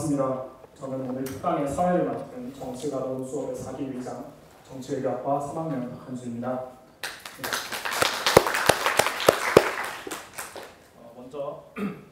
반갑습니다. 저는 오늘 특강의 사회를 맡은 정치가론 수업의 4기 위장 정치외교학과 3학년 박한수입니다. 먼저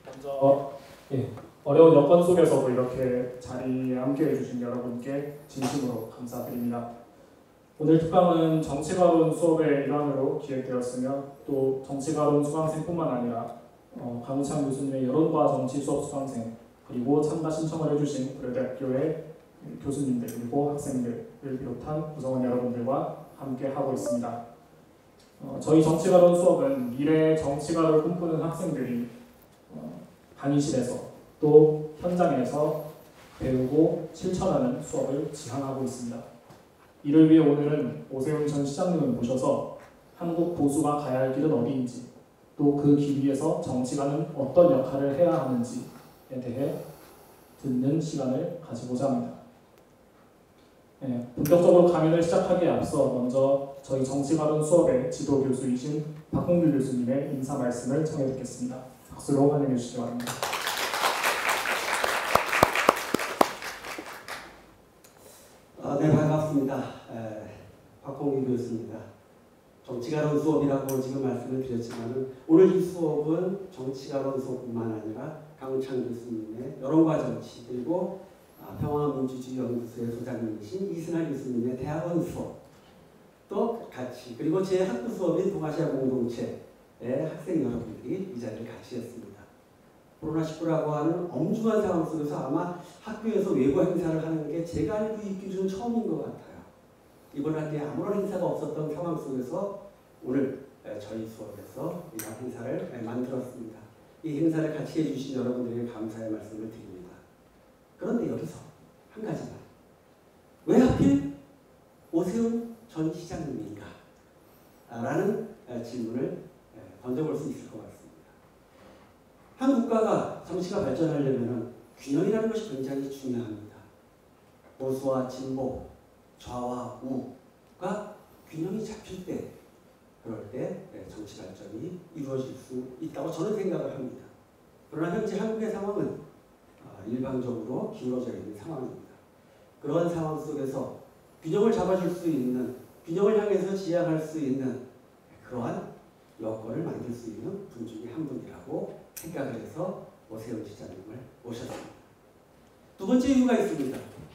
어려운 여건 속에서도 이렇게 자리에 함께해 주신 여러분께 진심으로 감사드립니다. 오늘 특강은 정치가론 수업의 일환으로 기획되었으며 또 정치가론 수강생뿐만 아니라 강우찬 교수님의 여론과 정치 수업 수강생 그리고 참가 신청을 해주신 고려대학교의 교수님들 그리고 학생들을 비롯한 구성원 여러분들과 함께 하고 있습니다. 저희 정치가론 수업은 미래의 정치가를 꿈꾸는 학생들이 강의실에서 또 현장에서 배우고 실천하는 수업을 지향하고 있습니다. 이를 위해 오늘은 오세훈 전 시장님을 모셔서 한국 보수가 가야 할 길은 어디인지 또 그 길 위에서 정치가는 어떤 역할을 해야 하는지에 대해 듣는 시간을 가지고자 합니다. 본격적으로 강연을 시작하기에 앞서 먼저 저희 정치가론 수업의 지도 교수이신 박홍규 교수님의 인사 말씀을 청해 듣겠습니다. 박수로 환영해 주시기 바랍니다. 네, 반갑습니다. 박홍규 교수입니다. 정치가론 수업이라고 지금 말씀을 드렸지만 오늘 이 수업은 정치가론 수업뿐만 아니라 강우찬 교수님의 여론과 정치 그리고 평화민주주의연구소의 소장님이신 이승환 교수님의 대학원 수업도 같이 그리고 제 학부 수업인 동아시아 공동체의 학생 여러분들이 이 자리를 같이 했습니다. 코로나19라고 하는 엄중한 상황 속에서 아마 학교에서 외부 행사를 하는 게 제가 알고 있기로는 처음인 것 같아요. 이번 학기에 아무런 행사가 없었던 상황 속에서 오늘 저희 수업에서 이런 행사를 만들었습니다. 이 행사를 같이 해주신 여러분들에게 감사의 말씀을 드립니다. 그런데 여기서 한 가지만 왜 하필 오세훈 전 시장님인가? 라는 질문을 던져볼 수 있을 것 같습니다. 한 국가가 정치가 발전하려면 균형이라는 것이 굉장히 중요합니다. 보수와 진보, 좌와 우가 균형이 잡힐 때 그럴 때 정치 발전이 이루어질 수 있다고 저는 생각을 합니다. 그러나 현재 한국의 상황은 일방적으로 기울어져 있는 상황입니다. 그러한 상황 속에서 균형을 잡아줄 수 있는, 균형을 향해서 지향할 수 있는 그러한 여건을 만들 수 있는 분 중에 한 분이라고 생각을 해서 오세훈 시장님을 모셨습니다. 두 번째 이유가 있습니다.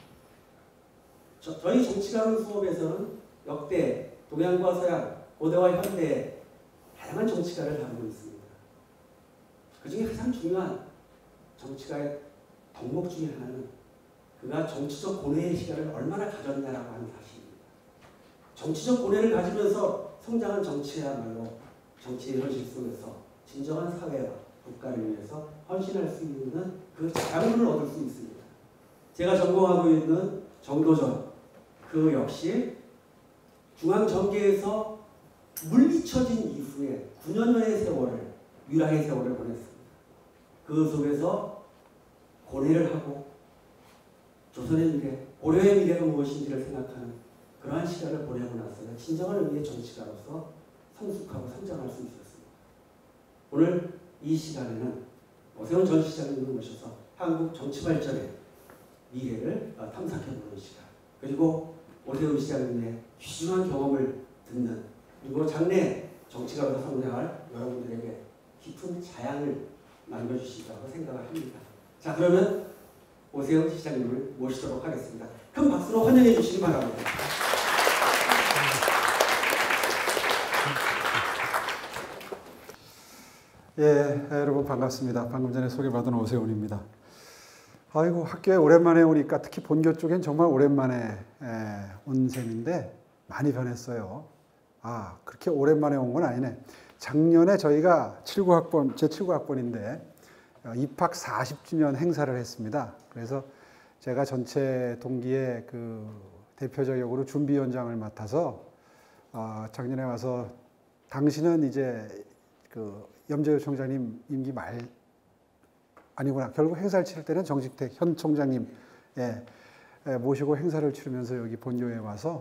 저희 정치가론 수업에서는 역대 동양과 서양, 고대와 현대의 다양한 정치가를 다루고 있습니다. 그 중에 가장 중요한 정치가의 덕목 중에 하나는 그가 정치적 고뇌의 시간을 얼마나 가졌냐라고 하는 사실입니다. 정치적 고뇌를 가지면서 성장한 정치야말로 정치의 현실 속에서 진정한 사회와 국가를 위해서 헌신할 수 있는 그 자양분을 얻을 수 있습니다. 제가 전공하고 있는 정도전 그 역시 중앙정계에서 물리쳐진 이후에 9년여의 세월을 유랑의 세월을 보냈습니다. 그 속에서 고뇌를 하고 조선의 미래, 고려의 미래가 무엇인지를 생각하는 그러한 시간을 보내고 나서야 진정한 의미의 정치가로서 성숙하고 성장할 수 있었습니다. 오늘 이 시간에는 오세훈 전 시장님을 모셔서 한국 정치 발전의 미래를 탐색해보는 시간 그리고 오세훈 시장님의 귀중한 경험을 듣는 그리고 장래 정치가로서 성장할 여러분들에게 깊은 자양을 남겨주시리라고 생각을 합니다. 자, 그러면 오세훈 시장님을 모시도록 하겠습니다. 큰 박수로 환영해 주시기 바랍니다. 여러분 반갑습니다. 방금 전에 소개받은 오세훈입니다. 아이고 학교에 오랜만에 오니까 특히 본교 쪽엔 정말 오랜만에 온 셈인데 많이 변했어요. 그렇게 오랜만에 온 건 아니네. 작년에 저희가 제 79학번인데 입학 40주년 행사를 했습니다. 그래서 제가 전체 동기의 그 대표적 역으로 준비위원장을 맡아서 작년에 와서 당시는 이제 그 염재호 총장님 임기 말 아니구나. 결국 행사를 치를 때는 정식택 현 총장님 모시고 행사를 치르면서 여기 본교에 와서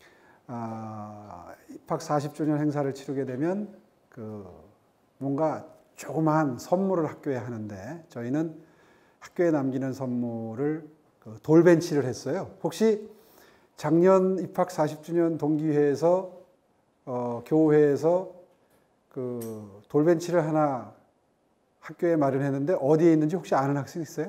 입학 40주년 행사를 치르게 되면 그 뭔가 조그마한 선물을 학교에 하는데 저희는 학교에 남기는 선물을 돌벤치를 했어요. 혹시 작년 입학 40주년 동기회에서 교우회에서 그 돌벤치를 하나 학교에 마련했는데 어디에 있는지 혹시 아는 학생 있어요?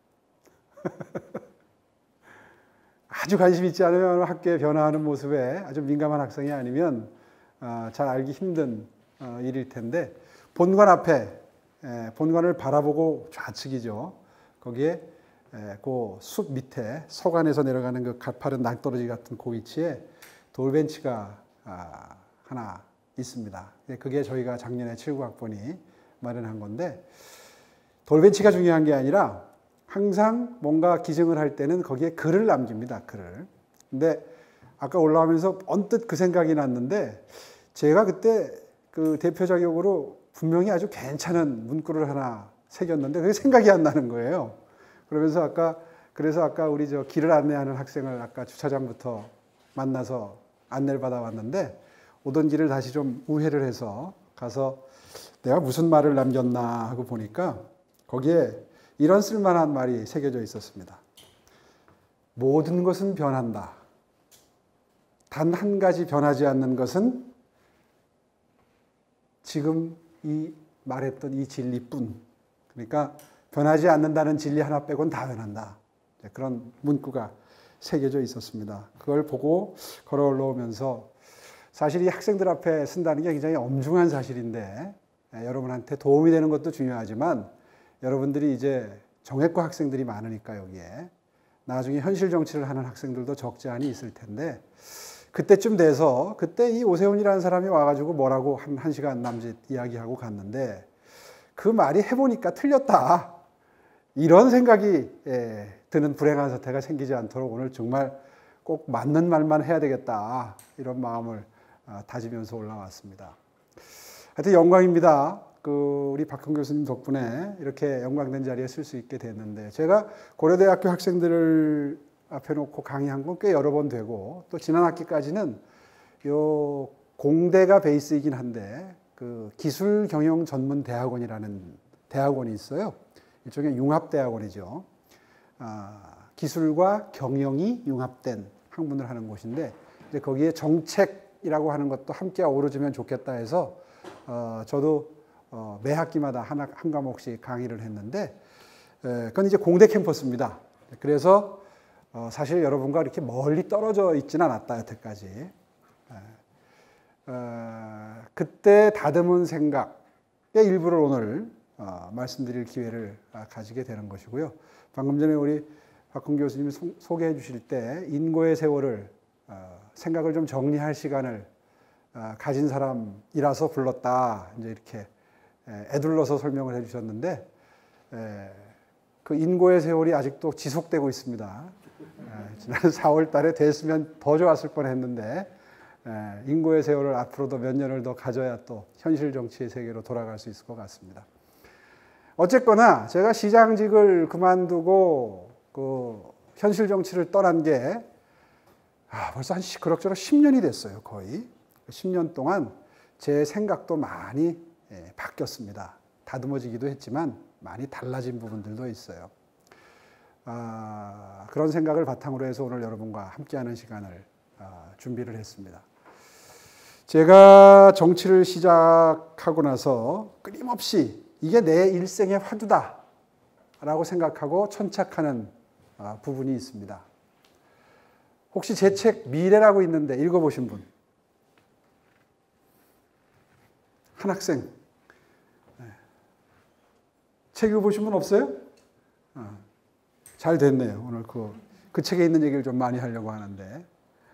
아주 관심 있지 않으면 학교에 변화하는 모습에 아주 민감한 학생이 아니면 잘 알기 힘든 일일 텐데, 본관 앞에, 본관을 바라보고 좌측이죠. 거기에 그 숲 밑에 서관에서 내려가는 그 가파른 낭떠러지 같은 그 위치에 돌벤치가 하나 있습니다. 그게 저희가 작년에 79학번이 마련한 건데, 돌벤치가 중요한 게 아니라 항상 뭔가 기증을 할 때는 거기에 글을 남깁니다. 글을. 근데 아까 올라오면서 언뜻 그 생각이 났는데, 제가 그때 그 대표 자격으로 분명히 아주 괜찮은 문구를 하나 새겼는데 그게 생각이 안 나는 거예요. 그러면서 그래서 아까 우리 저 길을 안내하는 학생을 아까 주차장부터 만나서 안내를 받아왔는데, 오던 길을 다시 좀 우회를 해서 가서 내가 무슨 말을 남겼나 하고 보니까 거기에 이런 쓸만한 말이 새겨져 있었습니다. 모든 것은 변한다. 단 한 가지 변하지 않는 것은 지금 이 말했던 이 진리뿐. 그러니까 변하지 않는다는 진리 하나 빼고는 다 변한다. 그런 문구가 새겨져 있었습니다. 그걸 보고 걸어 올라오면서 사실 이 학생들 앞에 쓴다는 게 굉장히 엄중한 사실인데, 여러분한테 도움이 되는 것도 중요하지만 여러분들이 이제 정외과 학생들이 많으니까 여기에 나중에 현실 정치를 하는 학생들도 적지 않이 있을 텐데, 그때쯤 돼서 그때 이 오세훈이라는 사람이 와가지고 뭐라고 한 시간 남짓 이야기하고 갔는데 그 말이 해보니까 틀렸다. 이런 생각이 드는 불행한 사태가 생기지 않도록 오늘 정말 꼭 맞는 말만 해야 되겠다. 이런 마음을 다지면서 올라왔습니다. 하여튼 영광입니다. 우리 박형 교수님 덕분에 이렇게 영광된 자리에 쓸 수 있게 됐는데, 제가 고려대학교 학생들을 앞에 놓고 강의한 건 꽤 여러 번 되고, 또 지난 학기까지는 요 공대가 베이스이긴 한데 그 기술경영전문대학원이라는 대학원이 있어요. 일종의 융합대학원이죠. 기술과 경영이 융합된 학문을 하는 곳인데, 이제 거기에 정책이라고 하는 것도 함께 어우러지면 좋겠다 해서 저도 매 학기마다 한 과목씩 강의를 했는데, 그건 이제 공대 캠퍼스입니다. 그래서 사실 여러분과 이렇게 멀리 떨어져 있지는 않았다, 여태까지. 그때 다듬은 생각의 일부를 오늘 말씀드릴 기회를 가지게 되는 것이고요. 방금 전에 우리 박홍 교수님이 소개해 주실 때 인고의 세월을 생각을 좀 정리할 시간을 가진 사람이라서 불렀다, 이제 이렇게 애둘러서 설명을 해 주셨는데, 그 인고의 세월이 아직도 지속되고 있습니다. 지난 4월 달에 됐으면 더 좋았을 뻔했는데, 인고의 세월을 앞으로도 몇 년을 더 가져야 또 현실 정치의 세계로 돌아갈 수 있을 것 같습니다. 어쨌거나 제가 시장직을 그만두고 그 현실 정치를 떠난 게 벌써 그럭저럭 10년이 됐어요. 거의 10년 동안 제 생각도 많이 바뀌었습니다. 다듬어지기도 했지만 많이 달라진 부분들도 있어요. 그런 생각을 바탕으로 해서 오늘 여러분과 함께하는 시간을 준비를 했습니다. 제가 정치를 시작하고 나서 끊임없이 이게 내 일생의 화두다 라고 생각하고 천착하는 부분이 있습니다. 혹시 제 책 미래라고 있는데 읽어보신 분? 한 학생. 책 읽어보신 분 없어요? 잘 됐네요. 오늘 그 책에 있는 얘기를 좀 많이 하려고 하는데,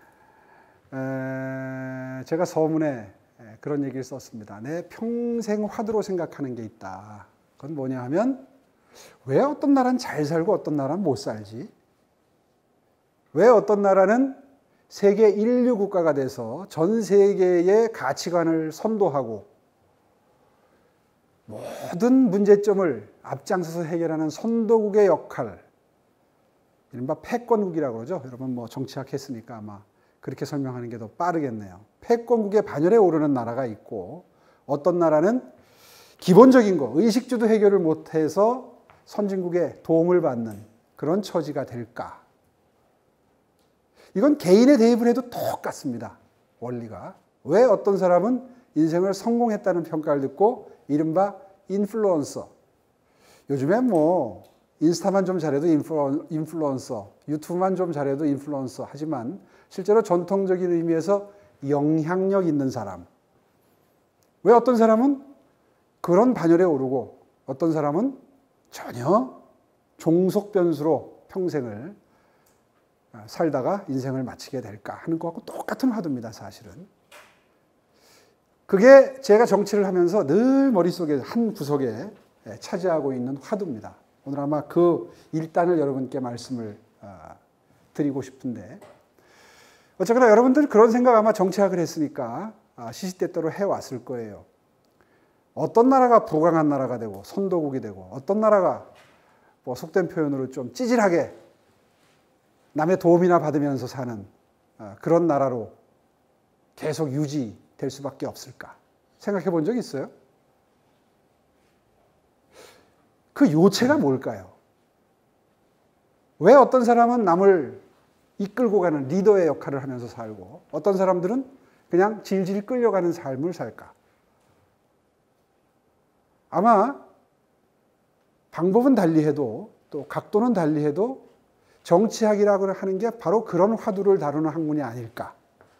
제가 서문에 그런 얘기를 썼습니다. 내 평생 화두로 생각하는 게 있다. 그건 뭐냐 하면, 왜 어떤 나라는 잘 살고 어떤 나라는 못 살지? 왜 어떤 나라는 세계 인류 국가가 돼서 전 세계의 가치관을 선도하고 모든 문제점을 앞장서서 해결하는 선도국의 역할, 이른바 패권국이라고 그러죠. 여러분 뭐 정치학 했으니까 아마 그렇게 설명하는 게 더 빠르겠네요. 패권국의 반열에 오르는 나라가 있고, 어떤 나라는 기본적인 거, 의식주도 해결을 못해서 선진국의 도움을 받는 그런 처지가 될까? 이건 개인의 대입을 해도 똑같습니다. 원리가. 왜 어떤 사람은 인생을 성공했다는 평가를 듣고 이른바 인플루언서. 요즘에 뭐 인스타만 좀 잘해도 인플루언서, 유튜브만 좀 잘해도 인플루언서 하지만 실제로 전통적인 의미에서 영향력 있는 사람. 왜 어떤 사람은 그런 반열에 오르고 어떤 사람은 전혀 종속 변수로 평생을 살다가 인생을 마치게 될까 하는 것하고 똑같은 화두입니다, 사실은. 그게 제가 정치를 하면서 늘 머릿속에 한 구석에 차지하고 있는 화두입니다. 오늘 아마 그 일단을 여러분께 말씀을 드리고 싶은데, 어쨌거나 여러분들 그런 생각 아마 정치학을 했으니까 시시때때로 해왔을 거예요. 어떤 나라가 부강한 나라가 되고 선도국이 되고 어떤 나라가 뭐 속된 표현으로 좀 찌질하게 남의 도움이나 받으면서 사는 그런 나라로 계속 유지될 수밖에 없을까 생각해 본 적 있어요? 그 요체가 뭘까요? 왜 어떤 사람은 남을 이끌고 가는 리더의 역할을 하면서 살고 어떤 사람들은 그냥 질질 끌려가는 삶을 살까? 아마 방법은 달리해도 또 각도는 달리해도 정치학이라고 하는 게 바로 그런 화두를 다루는 학문이 아닐까.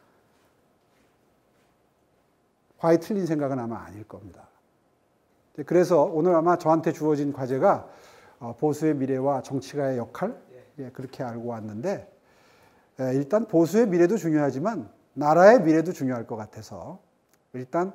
화에 틀린 생각은 아마 아닐 겁니다. 그래서 오늘 아마 저한테 주어진 과제가 보수의 미래와 정치가의 역할, 그렇게 알고 왔는데, 일단 보수의 미래도 중요하지만 나라의 미래도 중요할 것 같아서 일단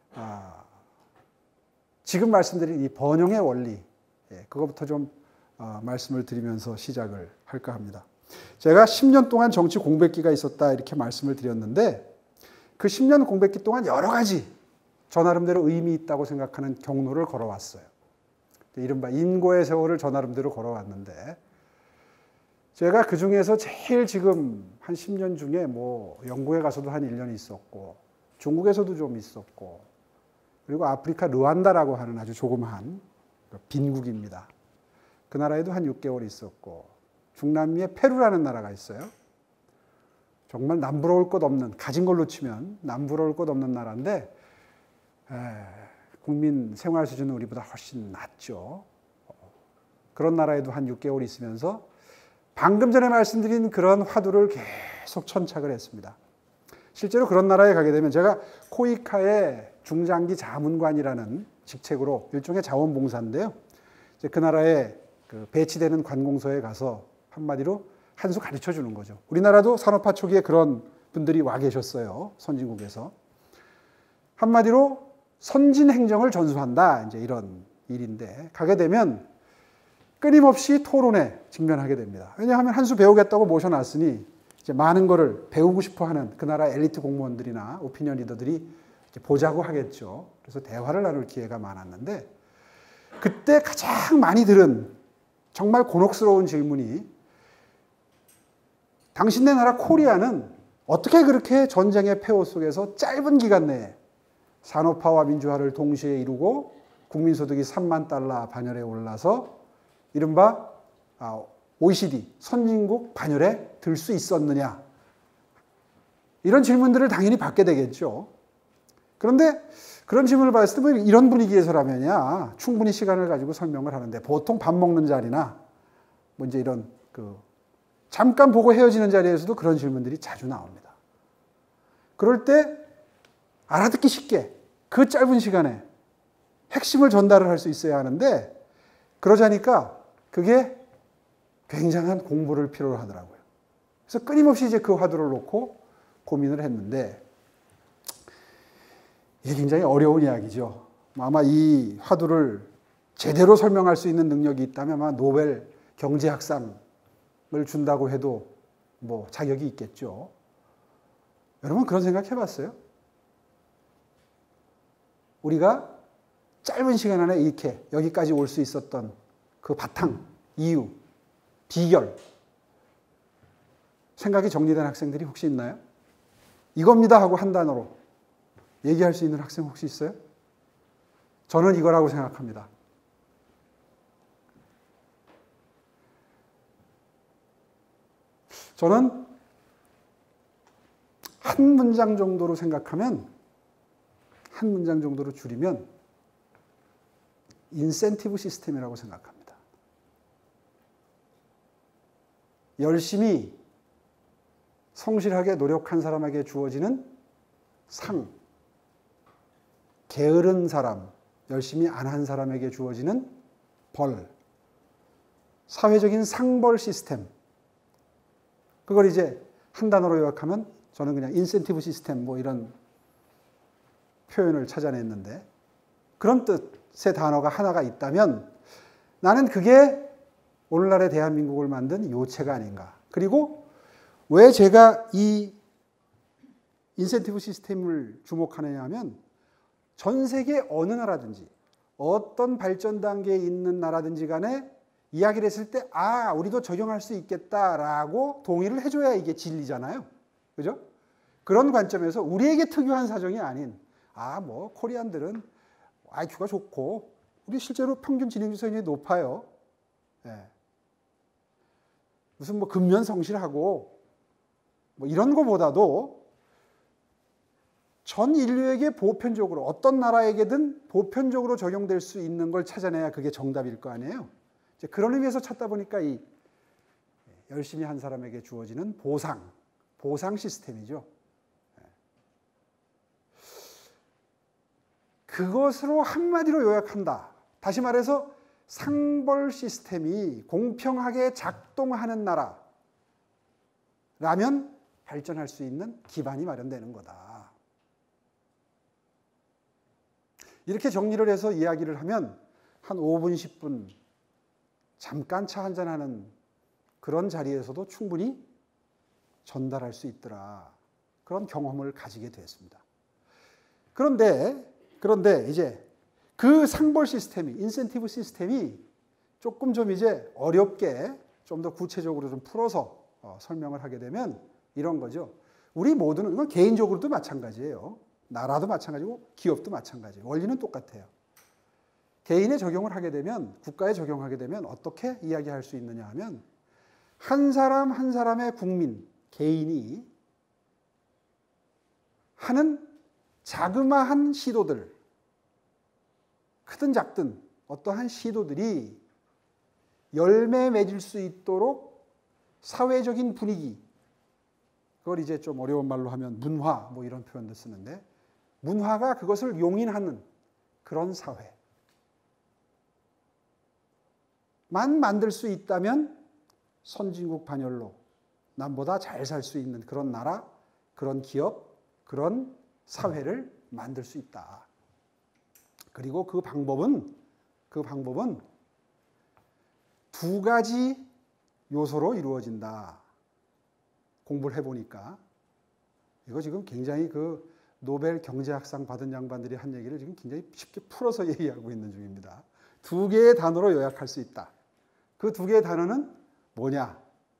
지금 말씀드린 이 번영의 원리, 그것부터 좀 말씀을 드리면서 시작을 할까 합니다. 제가 10년 동안 정치 공백기가 있었다 이렇게 말씀을 드렸는데, 그 10년 공백기 동안 여러 가지 저 나름대로 의미 있다고 생각하는 경로를 걸어왔어요. 이른바 인고의 세월을 저 나름대로 걸어왔는데, 제가 그 중에서 제일 지금 한 10년 중에 뭐 영국에 가서도 한 1년 있었고, 중국에서도 좀 있었고, 그리고 아프리카 르완다라고 하는 아주 조그마한 빈국입니다. 그 나라에도 한 6개월 있었고, 중남미의 페루라는 나라가 있어요. 정말 남부러울 것 없는, 가진 걸로 치면 남부러울 것 없는 나라인데, 국민 생활 수준은 우리보다 훨씬 낮죠. 그런 나라에도 한 6개월 있으면서 방금 전에 말씀드린 그런 화두를 계속 천착을 했습니다. 실제로 그런 나라에 가게 되면 제가 코이카의 중장기 자문관이라는 직책으로 일종의 자원봉사인데요. 이제 그 나라에 배치되는 관공서에 가서 한마디로 한 수 가르쳐 주는 거죠. 우리나라도 산업화 초기에 그런 분들이 와 계셨어요. 선진국에서. 한마디로 선진 행정을 전수한다. 이제 이런 일인데, 가게 되면 끊임없이 토론에 직면하게 됩니다. 왜냐하면 한 수 배우겠다고 모셔놨으니 이제 많은 거를 배우고 싶어 하는 그 나라 엘리트 공무원들이나 오피니언 리더들이 이제 보자고 하겠죠. 그래서 대화를 나눌 기회가 많았는데, 그때 가장 많이 들은 정말 곤혹스러운 질문이, 당신네 나라 코리아는 어떻게 그렇게 전쟁의 폐허 속에서 짧은 기간 내에 산업화와 민주화를 동시에 이루고 국민소득이 3만 달러 반열에 올라서 이른바 OECD 선진국 반열에 들 수 있었느냐. 이런 질문들을 당연히 받게 되겠죠. 그런데 그런 질문을 받았을 때 이런 분위기에서라면야 충분히 시간을 가지고 설명을 하는데, 보통 밥 먹는 자리나 뭐 이제 이런 잠깐 보고 헤어지는 자리에서도 그런 질문들이 자주 나옵니다. 그럴 때 알아듣기 쉽게 그 짧은 시간에 핵심을 전달을 할 수 있어야 하는데, 그러자니까 그게 굉장한 공부를 필요로 하더라고요. 그래서 끊임없이 이제 그 화두를 놓고 고민을 했는데, 이게 굉장히 어려운 이야기죠. 아마 이 화두를 제대로 설명할 수 있는 능력이 있다면 아마 노벨 경제학상을 준다고 해도 뭐 자격이 있겠죠. 여러분 그런 생각 해봤어요? 우리가 짧은 시간 안에 이렇게 여기까지 올 수 있었던 그 바탕, 이유, 비결, 생각이 정리된 학생들이 혹시 있나요? 이겁니다 하고 한 단어로 얘기할 수 있는 학생 혹시 있어요? 저는 이거라고 생각합니다. 저는 한 문장 정도로 생각하면, 한 문장 정도로 줄이면 인센티브 시스템이라고 생각합니다. 열심히 성실하게 노력한 사람에게 주어지는 상, 게으른 사람, 열심히 안 한 사람에게 주어지는 벌, 사회적인 상벌 시스템, 그걸 이제 한 단어로 요약하면 저는 그냥 인센티브 시스템 뭐 이런 표현을 찾아냈는데, 그런 뜻의 단어가 하나가 있다면 나는 그게 오늘날의 대한민국을 만든 요체가 아닌가. 그리고 왜 제가 이 인센티브 시스템을 주목하느냐 하면, 전 세계 어느 나라든지 어떤 발전 단계에 있는 나라든지 간에 이야기를 했을 때 우리도 적용할 수 있겠다라고 동의를 해줘야 이게 진리잖아요. 그죠? 그런 관점에서 우리에게 특유한 사정이 아닌, 뭐 코리안들은 IQ가 좋고 우리 실제로 평균 지능주 수준이 높아요. 예. 무슨 뭐 근면성실하고 뭐 이런 거보다도 전 인류에게 보편적으로 어떤 나라에게든 보편적으로 적용될 수 있는 걸 찾아내야 그게 정답일 거 아니에요. 이제 그런 의미에서 찾다 보니까 이 열심히 한 사람에게 주어지는 보상 시스템이죠. 그것으로 한마디로 요약한다. 다시 말해서 상벌 시스템이 공평하게 작동하는 나라라면 발전할 수 있는 기반이 마련되는 거다. 이렇게 정리를 해서 이야기를 하면 한 5분, 10분 잠깐 차 한잔하는 그런 자리에서도 충분히 전달할 수 있더라. 그런 경험을 가지게 됐습니다. 그런데 이제 그 상벌 시스템이, 인센티브 시스템이 조금 좀 이제 어렵게 좀 더 구체적으로 좀 풀어서 설명을 하게 되면 이런 거죠. 우리 모두는, 이건 개인적으로도 마찬가지예요. 나라도 마찬가지고 기업도 마찬가지예요. 원리는 똑같아요. 개인에 적용을 하게 되면, 국가에 적용하게 되면 어떻게 이야기할 수 있느냐 하면, 한 사람 한 사람의 국민, 개인이 하는 자그마한 시도들, 크든 작든 어떠한 시도들이 열매 맺을 수 있도록 사회적인 분위기, 그걸 이제 좀 어려운 말로 하면 문화 뭐 이런 표현도 쓰는데, 문화가 그것을 용인하는 그런 사회만 만들 수 있다면 선진국 반열로 남보다 잘 살 수 있는 그런 나라, 그런 기업, 그런 사회를 만들 수 있다. 그리고 그 방법은 두 가지 요소로 이루어진다. 공부를 해보니까 이거 지금 굉장히 그 노벨 경제학상 받은 양반들이 한 얘기를 지금 굉장히 쉽게 풀어서 얘기하고 있는 중입니다. 두 개의 단어로 요약할 수 있다. 그 두 개의 단어는 뭐냐?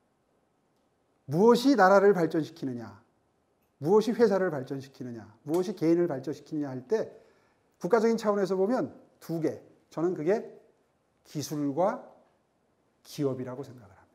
무엇이 나라를 발전시키느냐? 무엇이 회사를 발전시키느냐? 무엇이 개인을 발전시키느냐 할 때 국가적인 차원에서 보면 두 개. 저는 그게 기술과 기업이라고 생각을 합니다.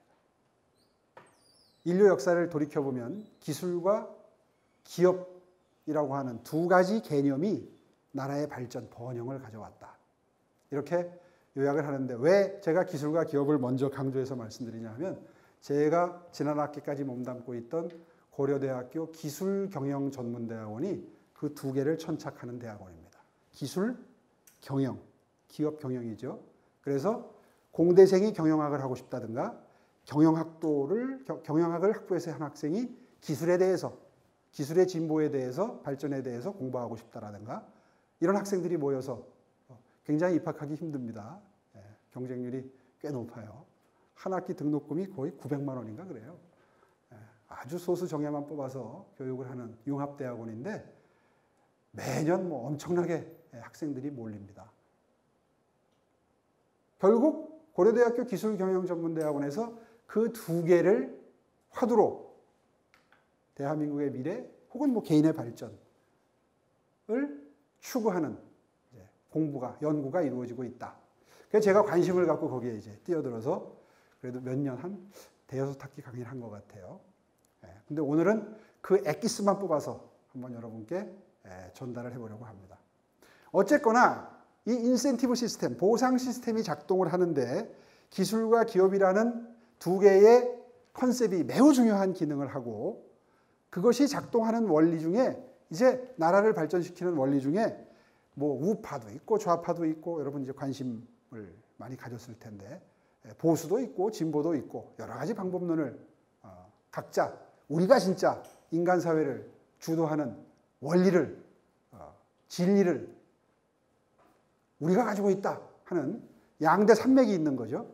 인류 역사를 돌이켜보면 기술과 기업이라고 하는 두 가지 개념이 나라의 발전, 번영을 가져왔다. 이렇게 요약을 하는데, 왜 제가 기술과 기업을 먼저 강조해서 말씀드리냐 하면, 제가 지난 학기까지 몸담고 있던 고려대학교 기술경영전문대학원이 그 두 개를 천착하는 대학원입니다. 기술, 경영, 기업 경영이죠. 그래서 공대생이 경영학을 하고 싶다든가, 경영학을 학부에서 한 학생이 기술에 대해서, 기술의 진보에 대해서, 발전에 대해서 공부하고 싶다라든가, 이런 학생들이 모여서 굉장히 입학하기 힘듭니다. 경쟁률이 꽤 높아요. 한 학기 등록금이 거의 900만 원인가 그래요. 아주 소수 정예만 뽑아서 교육을 하는 융합대학원인데 매년 뭐 엄청나게 학생들이 몰립니다. 결국 고려대학교 기술경영전문대학원에서 그 두 개를 화두로 대한민국의 미래 혹은 뭐 개인의 발전을 추구하는 공부가, 연구가 이루어지고 있다. 그래서 제가 관심을 갖고 거기에 이제 뛰어들어서 그래도 몇 년, 한 대여섯 학기 강의를 한 것 같아요. 근데 오늘은 그 엑기스만 뽑아서 한번 여러분께 전달을 해보려고 합니다. 어쨌거나 이 인센티브 시스템, 보상 시스템이 작동을 하는데 기술과 기업이라는 두 개의 컨셉이 매우 중요한 기능을 하고, 그것이 작동하는 원리 중에 이제 나라를 발전시키는 원리 중에 뭐 우파도 있고 좌파도 있고, 여러분 이제 관심을 많이 가졌을 텐데 보수도 있고 진보도 있고 여러 가지 방법론을 각자 우리가 진짜 인간 사회를 주도하는 원리를, 진리를 우리가 가지고 있다 하는 양대 산맥이 있는 거죠.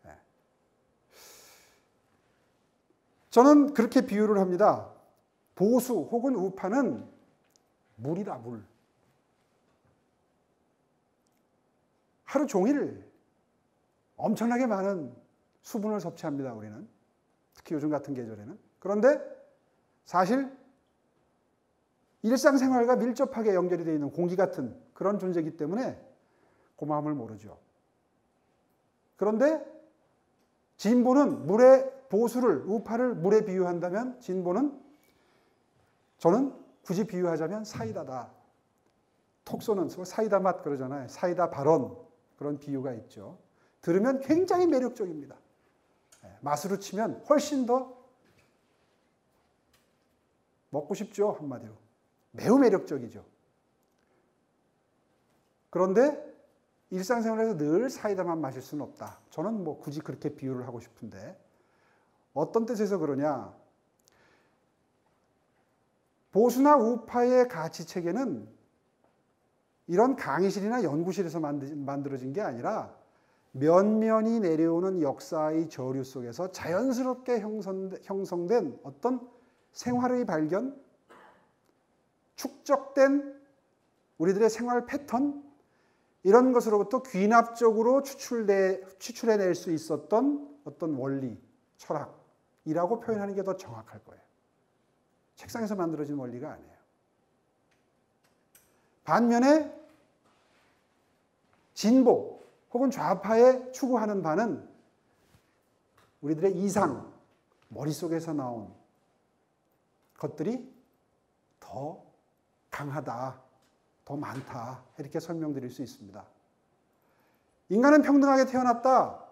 저는 그렇게 비유를 합니다. 보수 혹은 우파는 물이다, 물. 하루 종일 엄청나게 많은 수분을 섭취합니다, 우리는. 특히 요즘 같은 계절에는. 그런데 사실 일상생활과 밀접하게 연결이 되어 있는 공기 같은 그런 존재이기 때문에 고마움을 모르죠. 그런데 진보는 보수를, 우파를 물에 비유한다면 진보는, 저는 굳이 비유하자면 사이다다. 톡 쏘는 사이다 맛 그러잖아요. 사이다 발언, 그런 비유가 있죠. 들으면 굉장히 매력적입니다. 맛으로 치면 훨씬 더 먹고 싶죠, 한마디로. 매우 매력적이죠. 그런데 일상생활에서 늘 사이다만 마실 수는 없다. 저는 뭐 굳이 그렇게 비유를 하고 싶은데, 어떤 뜻에서 그러냐? 보수나 우파의 가치체계는 이런 강의실이나 연구실에서 만들어진 게 아니라 면면이 내려오는 역사의 저류 속에서 자연스럽게 형성된 어떤 생활의 발견, 축적된 우리들의 생활 패턴, 이런 것으로부터 귀납적으로 추출해낼 수 있었던 어떤 원리, 철학이라고 표현하는 게 더 정확할 거예요. 책상에서 만들어진 원리가 아니에요. 반면에 진보 혹은 좌파에 추구하는 바는 우리들의 이상, 머릿속에서 나온 것들이 더 강하다, 더 많다, 이렇게 설명드릴 수 있습니다. 인간은 평등하게 태어났다.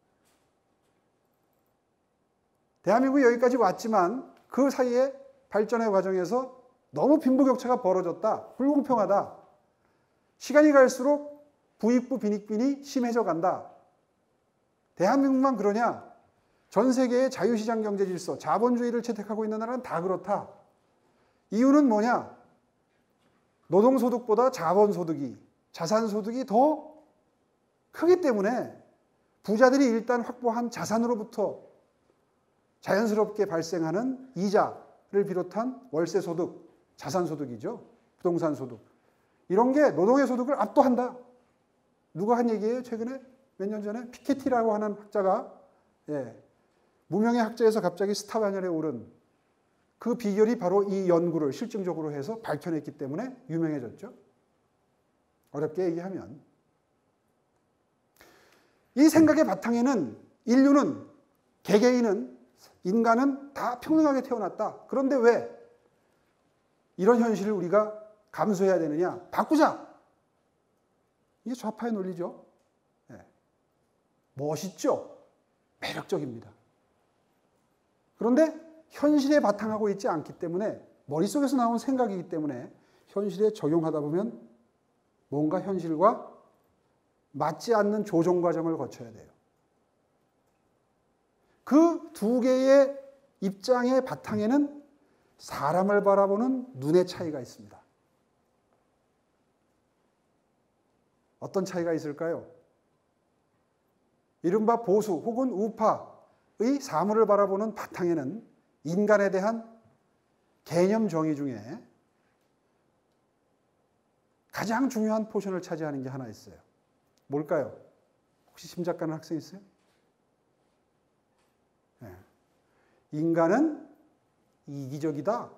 대한민국이 여기까지 왔지만 그 사이에 발전의 과정에서 너무 빈부격차가 벌어졌다. 불공평하다. 시간이 갈수록 부익부 빈익빈이 심해져 간다. 대한민국만 그러냐? 전 세계의 자유시장 경제 질서, 자본주의를 채택하고 있는 나라는 다 그렇다. 이유는 뭐냐? 노동소득보다 자본소득이, 자산소득이 더 크기 때문에 부자들이 일단 확보한 자산으로부터 자연스럽게 발생하는 이자를 비롯한 월세소득, 자산소득이죠. 부동산소득. 이런 게 노동의 소득을 압도한다. 누가 한 얘기예요? 최근에? 몇 년 전에? 피케티라고 하는 학자가, 무명의 학자에서 갑자기 스타 반열에 오른 그 비결이 바로 이 연구를 실증적으로 해서 밝혀냈기 때문에 유명해졌죠. 어렵게 얘기하면. 이 생각의 바탕에는 인류는, 개개인은, 인간은 다 평등하게 태어났다. 그런데 왜 이런 현실을 우리가 감수해야 되느냐? 바꾸자. 이게 좌파의 논리죠. 멋있죠? 매력적입니다. 그런데 현실에 바탕하고 있지 않기 때문에, 머릿속에서 나온 생각이기 때문에 현실에 적용하다 보면 뭔가 현실과 맞지 않는 조정 과정을 거쳐야 돼요. 그 두 개의 입장의 바탕에는 사람을 바라보는 눈의 차이가 있습니다. 어떤 차이가 있을까요? 이른바 보수 혹은 우파의 사물을 바라보는 바탕에는 인간에 대한 개념 정의 중에 가장 중요한 포션을 차지하는 게 하나 있어요. 뭘까요? 혹시 심작가는 학생 있어요? 인간은 이기적이다.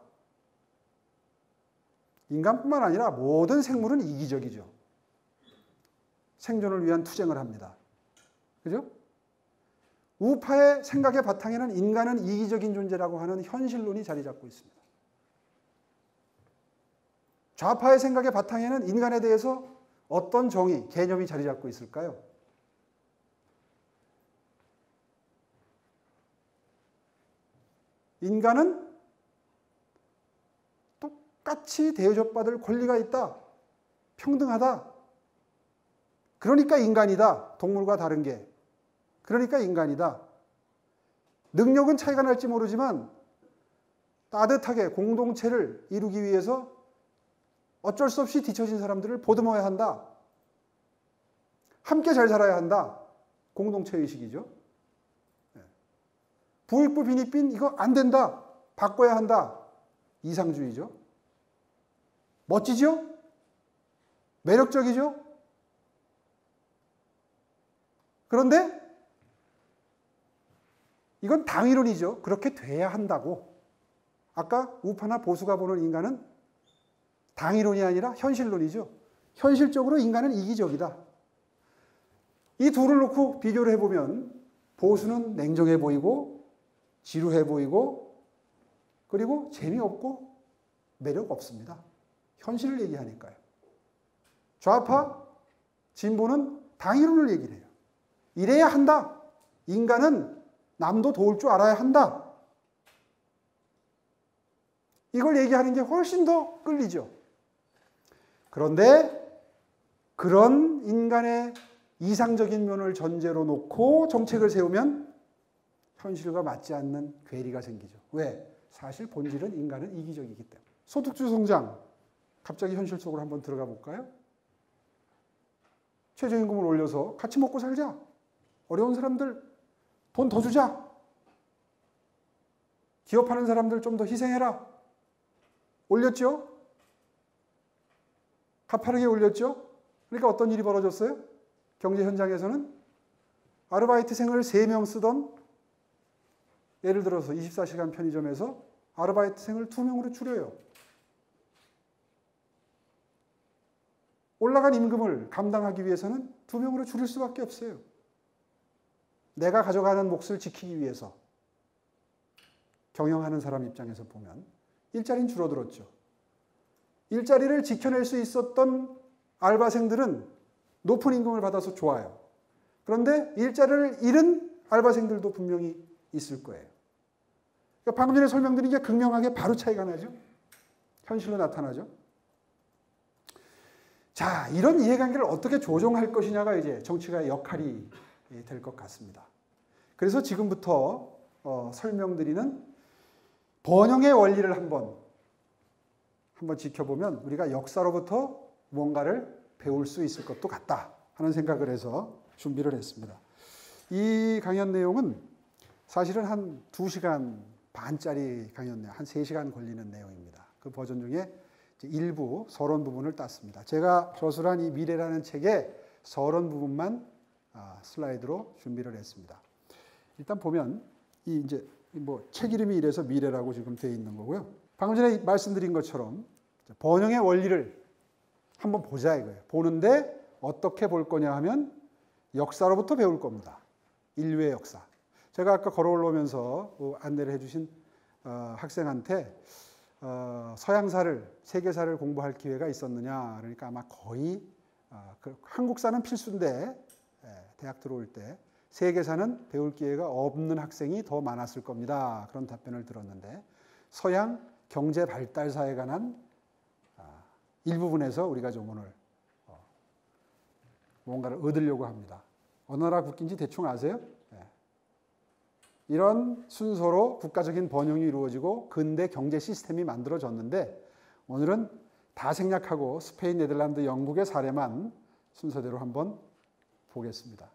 인간뿐만 아니라 모든 생물은 이기적이죠. 생존을 위한 투쟁을 합니다. 그죠? 우파의 생각의 바탕에는 인간은 이기적인 존재라고 하는 현실론이 자리 잡고 있습니다. 좌파의 생각의 바탕에는 인간에 대해서 어떤 정의, 개념이 자리 잡고 있을까요? 인간은 똑같이 대접받을 권리가 있다. 평등하다. 그러니까 인간이다. 동물과 다른 게. 그러니까 인간이다. 능력은 차이가 날지 모르지만 따뜻하게 공동체를 이루기 위해서 어쩔 수 없이 뒤처진 사람들을 보듬어야 한다. 함께 잘 살아야 한다. 공동체 의식이죠. 부익부 빈익빈 이거 안 된다. 바꿔야 한다. 이상주의죠. 멋지죠? 매력적이죠? 그런데 이건 당위론이죠. 그렇게 돼야 한다고. 아까 우파나 보수가 보는 인간은 당위론이 아니라 현실론이죠. 현실적으로 인간은 이기적이다. 이 둘을 놓고 비교를 해보면 보수는 냉정해 보이고 지루해 보이고 그리고 재미없고 매력 없습니다. 현실을 얘기하니까요. 좌파, 진보는 당위론을 얘기를 해요. 이래야 한다. 인간은 남도 도울 줄 알아야 한다. 이걸 얘기하는 게 훨씬 더 끌리죠. 그런데 그런 인간의 이상적인 면을 전제로 놓고 정책을 세우면 현실과 맞지 않는 괴리가 생기죠. 왜? 사실 본질은 인간은 이기적이기 때문에. 소득주 성장, 갑자기 현실 속으로 한번 들어가 볼까요? 최저임금을 올려서 같이 먹고 살자. 어려운 사람들 돈 더 주자. 기업하는 사람들 좀 더 희생해라. 올렸죠? 가파르게 올렸죠? 그러니까 어떤 일이 벌어졌어요? 경제 현장에서는 아르바이트생을 3명 쓰던 예를 들어서 24시간 편의점에서 아르바이트생을 2명으로 줄여요. 올라간 임금을 감당하기 위해서는 2명으로 줄일 수밖에 없어요. 내가 가져가는 몫을 지키기 위해서 경영하는 사람 입장에서 보면 일자리는 줄어들었죠. 일자리를 지켜낼 수 있었던 알바생들은 높은 임금을 받아서 좋아요. 그런데 일자리를 잃은 알바생들도 분명히 있을 거예요. 그러니까 방금 전에 설명드린 게 극명하게 바로 차이가 나죠. 현실로 나타나죠. 자, 이런 이해관계를 어떻게 조정할 것이냐가 이제 정치가의 역할이 될 것 같습니다. 그래서 지금부터 설명드리는 번영의 원리를 한번 지켜보면 우리가 역사로부터 뭔가를 배울 수 있을 것도 같다 하는 생각을 해서 준비를 했습니다. 이 강연 내용은 사실은 한 2시간 반짜리 강연이에요. 한 3시간 걸리는 내용입니다. 그 버전 중에 일부 서론 부분을 땄습니다. 제가 저술한 이 미래라는 책의 서론 부분만 슬라이드로 준비를 했습니다. 일단 보면 이 이제 책 이름이 이래서 미래라고 지금 되어 있는 거고요. 방금 전에 말씀드린 것처럼 번영의 원리를 한번 보자 이거예요. 보는데 어떻게 볼 거냐 하면 역사로부터 배울 겁니다. 인류의 역사. 제가 아까 걸어 올라오면서 안내를 해주신 학생한테 서양사를, 세계사를 공부할 기회가 있었느냐. 그러니까 아마 거의 한국사는 필수인데 대학 들어올 때 세계사는 배울 기회가 없는 학생이 더 많았을 겁니다. 그런 답변을 들었는데 서양 경제 발달사에 관한 일부분에서 우리가 좀 오늘 뭔가를 얻으려고 합니다. 어느 나라 국기인지 대충 아세요? 이런 순서로 국가적인 번영이 이루어지고 근대 경제 시스템이 만들어졌는데 오늘은 다 생략하고 스페인, 네덜란드, 영국의 사례만 순서대로 한번 보겠습니다.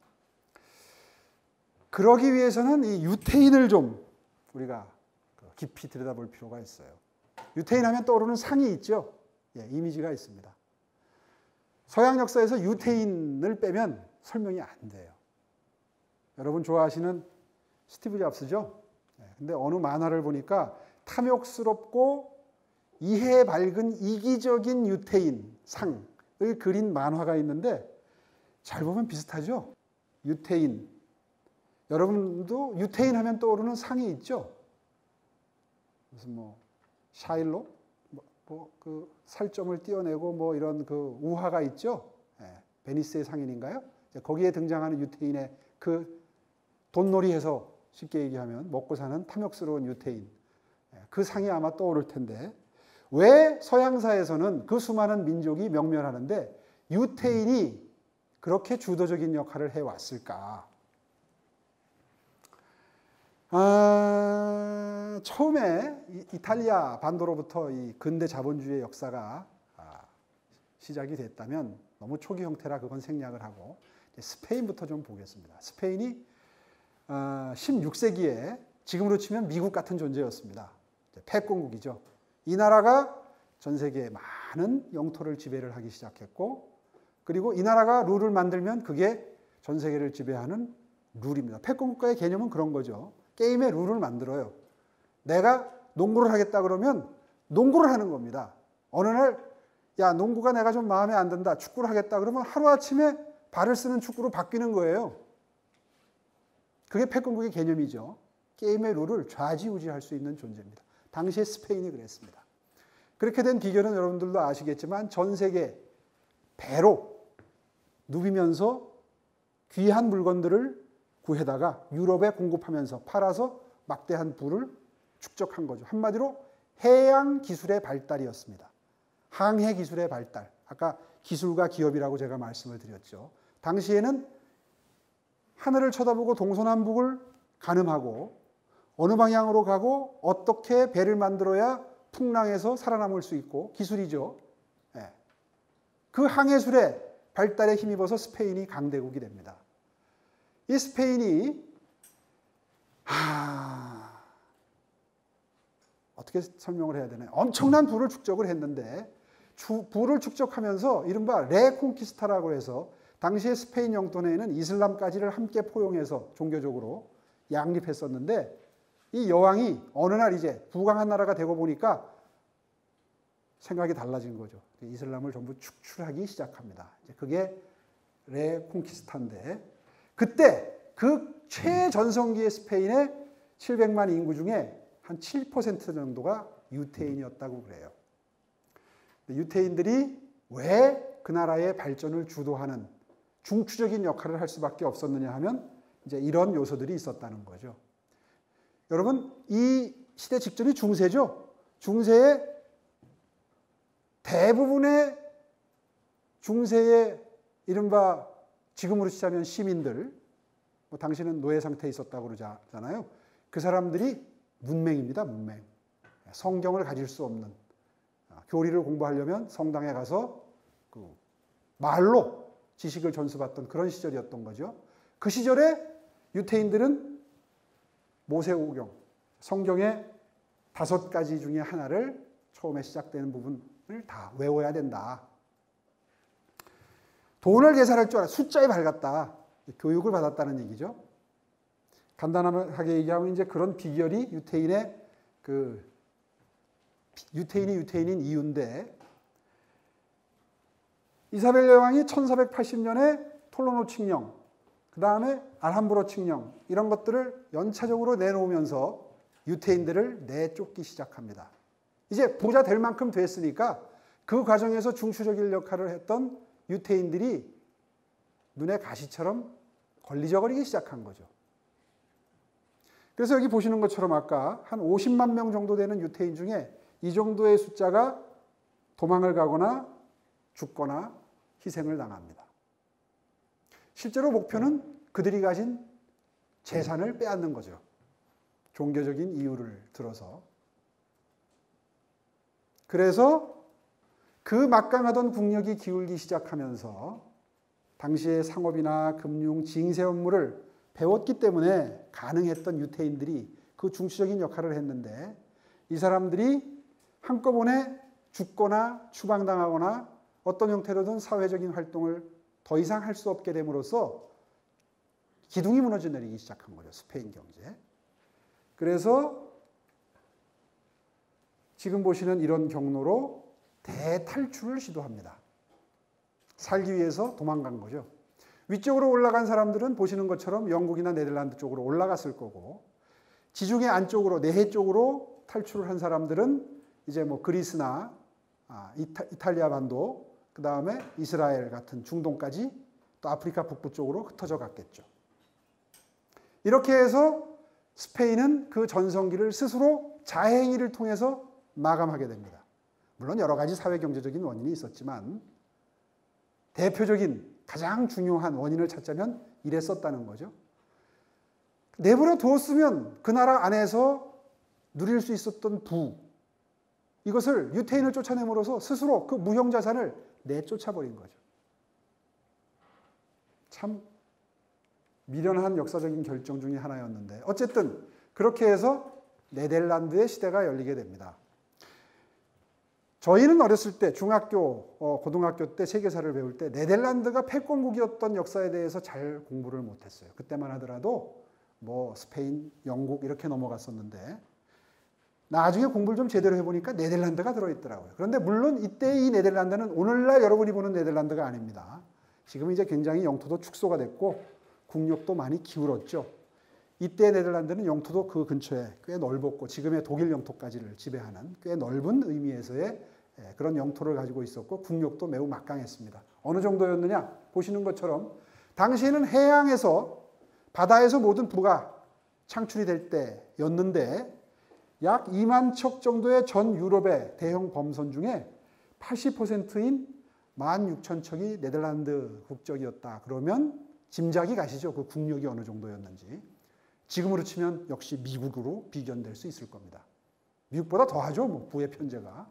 그러기 위해서는 이 유태인을 좀 우리가 깊이 들여다볼 필요가 있어요. 유태인 하면 떠오르는 상이 있죠. 이미지가 있습니다. 서양 역사에서 유태인을 빼면 설명이 안 돼요. 여러분 좋아하시는 스티브 잡스죠? 근데 어느 만화를 보니까 탐욕스럽고 이해 밝은 이기적인 유태인 상을 그린 만화가 있는데 잘 보면 비슷하죠? 유태인. 여러분도 유태인 하면 떠오르는 상이 있죠? 무슨 뭐 샤일로 그 살점을 띄어내고 뭐 이런 그 우화가 있죠? 예, 베니스의 상인인가요? 거기에 등장하는 유태인의 그 돈놀이해서 쉽게 얘기하면 먹고 사는 탐욕스러운 유태인, 그 상이 아마 떠오를 텐데 왜 서양사에서는 그 수많은 민족이 명멸하는데 유태인이 그렇게 주도적인 역할을 해왔을까? 처음에 이탈리아 반도로부터 이 근대 자본주의의 역사가 시작이 됐다면 너무 초기 형태라 그건 생략을 하고 스페인부터 좀 보겠습니다. 스페인이 16세기에 지금으로 치면 미국 같은 존재였습니다. 패권국이죠. 이 나라가 전 세계에 많은 영토를 지배를 하기 시작했고 그리고 이 나라가 룰을 만들면 그게 전 세계를 지배하는 룰입니다. 패권국가의 개념은 그런 거죠. 게임의 룰을 만들어요. 내가 농구를 하겠다 그러면 농구를 하는 겁니다. 어느 날 야 농구가 내가 좀 마음에 안 든다. 축구를 하겠다 그러면 하루아침에 발을 쓰는 축구로 바뀌는 거예요. 그게 패권국의 개념이죠. 게임의 룰을 좌지우지할 수 있는 존재입니다. 당시에 스페인이 그랬습니다. 그렇게 된 비결은 여러분들도 아시겠지만 전 세계 배로 누비면서 귀한 물건들을 구해다가 유럽에 공급하면서 팔아서 막대한 부를 축적한 거죠. 한마디로 해양 기술의 발달이었습니다. 항해 기술의 발달. 아까 기술과 기업이라고 제가 말씀을 드렸죠. 당시에는 하늘을 쳐다보고 동서남북을 가늠하고 어느 방향으로 가고 어떻게 배를 만들어야 풍랑에서 살아남을 수 있고 기술이죠. 그 항해술의 발달에 힘입어서 스페인이 강대국이 됩니다. 이 스페인이 어떻게 설명을 해야 되나요? 엄청난 부를 축적을 했는데 부를 축적하면서 이른바 레콩키스타라고 해서 당시에 스페인 영토 내에는 이슬람까지를 함께 포용해서 종교적으로 양립했었는데 이 여왕이 어느 날 이제 부강한 나라가 되고 보니까 생각이 달라진 거죠. 이슬람을 전부 축출하기 시작합니다. 그게 레콩키스타인데 그때 그 최전성기의 스페인의 700만 인구 중에 한 7% 정도가 유태인이었다고 그래요. 유태인들이 왜 그 나라의 발전을 주도하는 중추적인 역할을 할 수밖에 없었느냐 하면 이제 이런 요소들이 있었다는 거죠. 여러분, 이 시대 직전이 중세죠. 중세의 대부분의 중세의 이른바 지금으로 치자면 시민들, 뭐 당신은 노예 상태에 있었다고 그러잖아요. 그 사람들이 문맹입니다. 문맹. 성경을 가질 수 없는, 교리를 공부하려면 성당에 가서 그 말로 지식을 전수받던 그런 시절이었던 거죠. 그 시절에 유태인들은 모세오경, 성경의 5가지 중에 하나를 처음에 시작되는 부분을 다 외워야 된다. 돈을 계산할 줄 알아. 숫자에 밝았다. 교육을 받았다는 얘기죠. 간단하게 얘기하면 이제 그런 비결이 유태인이 유태인인 이유인데 이사벨 여왕이 1480년에 톨로노 칙령, 그 다음에 알함브로 칙령 이런 것들을 연차적으로 내놓으면서 유태인들을 내쫓기 시작합니다. 이제 부자 될 만큼 됐으니까 그 과정에서 중추적인 역할을 했던 유태인들이 눈에 가시처럼 걸리적거리기 시작한 거죠. 그래서 여기 보시는 것처럼 아까 한 50만 명 정도 되는 유태인 중에 이 정도의 숫자가 도망을 가거나 죽거나 희생을 당합니다. 실제로 목표는 그들이 가진 재산을 빼앗는 거죠. 종교적인 이유를 들어서. 그래서 그 막강하던 국력이 기울기 시작하면서 당시의 상업이나 금융, 징세 업무를 배웠기 때문에 가능했던 유태인들이 그 중추적인 역할을 했는데 이 사람들이 한꺼번에 죽거나 추방당하거나 어떤 형태로든 사회적인 활동을 더 이상 할 수 없게 됨으로써 기둥이 무너져 내리기 시작한 거죠. 스페인 경제. 그래서 지금 보시는 이런 경로로 대탈출을 시도합니다. 살기 위해서 도망간 거죠. 위쪽으로 올라간 사람들은 보시는 것처럼 영국이나 네덜란드 쪽으로 올라갔을 거고, 지중해 안쪽으로 내해 쪽으로 탈출을 한 사람들은 이제 뭐 그리스나 이탈리아 반도, 그 다음에 이스라엘 같은 중동까지 또 아프리카 북부 쪽으로 흩어져 갔겠죠. 이렇게 해서 스페인은 그 전성기를 스스로 자해행위를 통해서 마감하게 됩니다. 물론 여러 가지 사회 경제적인 원인이 있었지만 대표적인 가장 중요한 원인을 찾자면 이랬었다는 거죠. 내버려 두었으면 그 나라 안에서 누릴 수 있었던 부, 이것을 유태인을 쫓아내므로써 스스로 그 무형자산을 내쫓아버린 거죠. 참 미련한 역사적인 결정 중에 하나였는데, 어쨌든 그렇게 해서 네덜란드의 시대가 열리게 됩니다. 저희는 어렸을 때 중학교, 고등학교 때 세계사를 배울 때 네덜란드가 패권국이었던 역사에 대해서 잘 공부를 못했어요. 그때만 하더라도 뭐 스페인, 영국 이렇게 넘어갔었는데, 나중에 공부를 좀 제대로 해보니까 네덜란드가 들어있더라고요. 그런데 물론 이때 이 네덜란드는 오늘날 여러분이 보는 네덜란드가 아닙니다. 지금 이제 굉장히 영토도 축소가 됐고 국력도 많이 기울었죠. 이때 네덜란드는 영토도 그 근처에 꽤 넓었고 지금의 독일 영토까지를 지배하는 꽤 넓은 의미에서의 그런 영토를 가지고 있었고 국력도 매우 막강했습니다. 어느 정도였느냐? 보시는 것처럼 당시에는 해양에서, 바다에서 모든 부가 창출이 될 때였는데 약 2만 척 정도의 전 유럽의 대형 범선 중에 80%인 16,000척이 네덜란드 국적이었다. 그러면 짐작이 가시죠. 그 국력이 어느 정도였는지. 지금으로 치면 역시 미국으로 비견될 수 있을 겁니다. 미국보다 더하죠. 뭐 부의 편제가.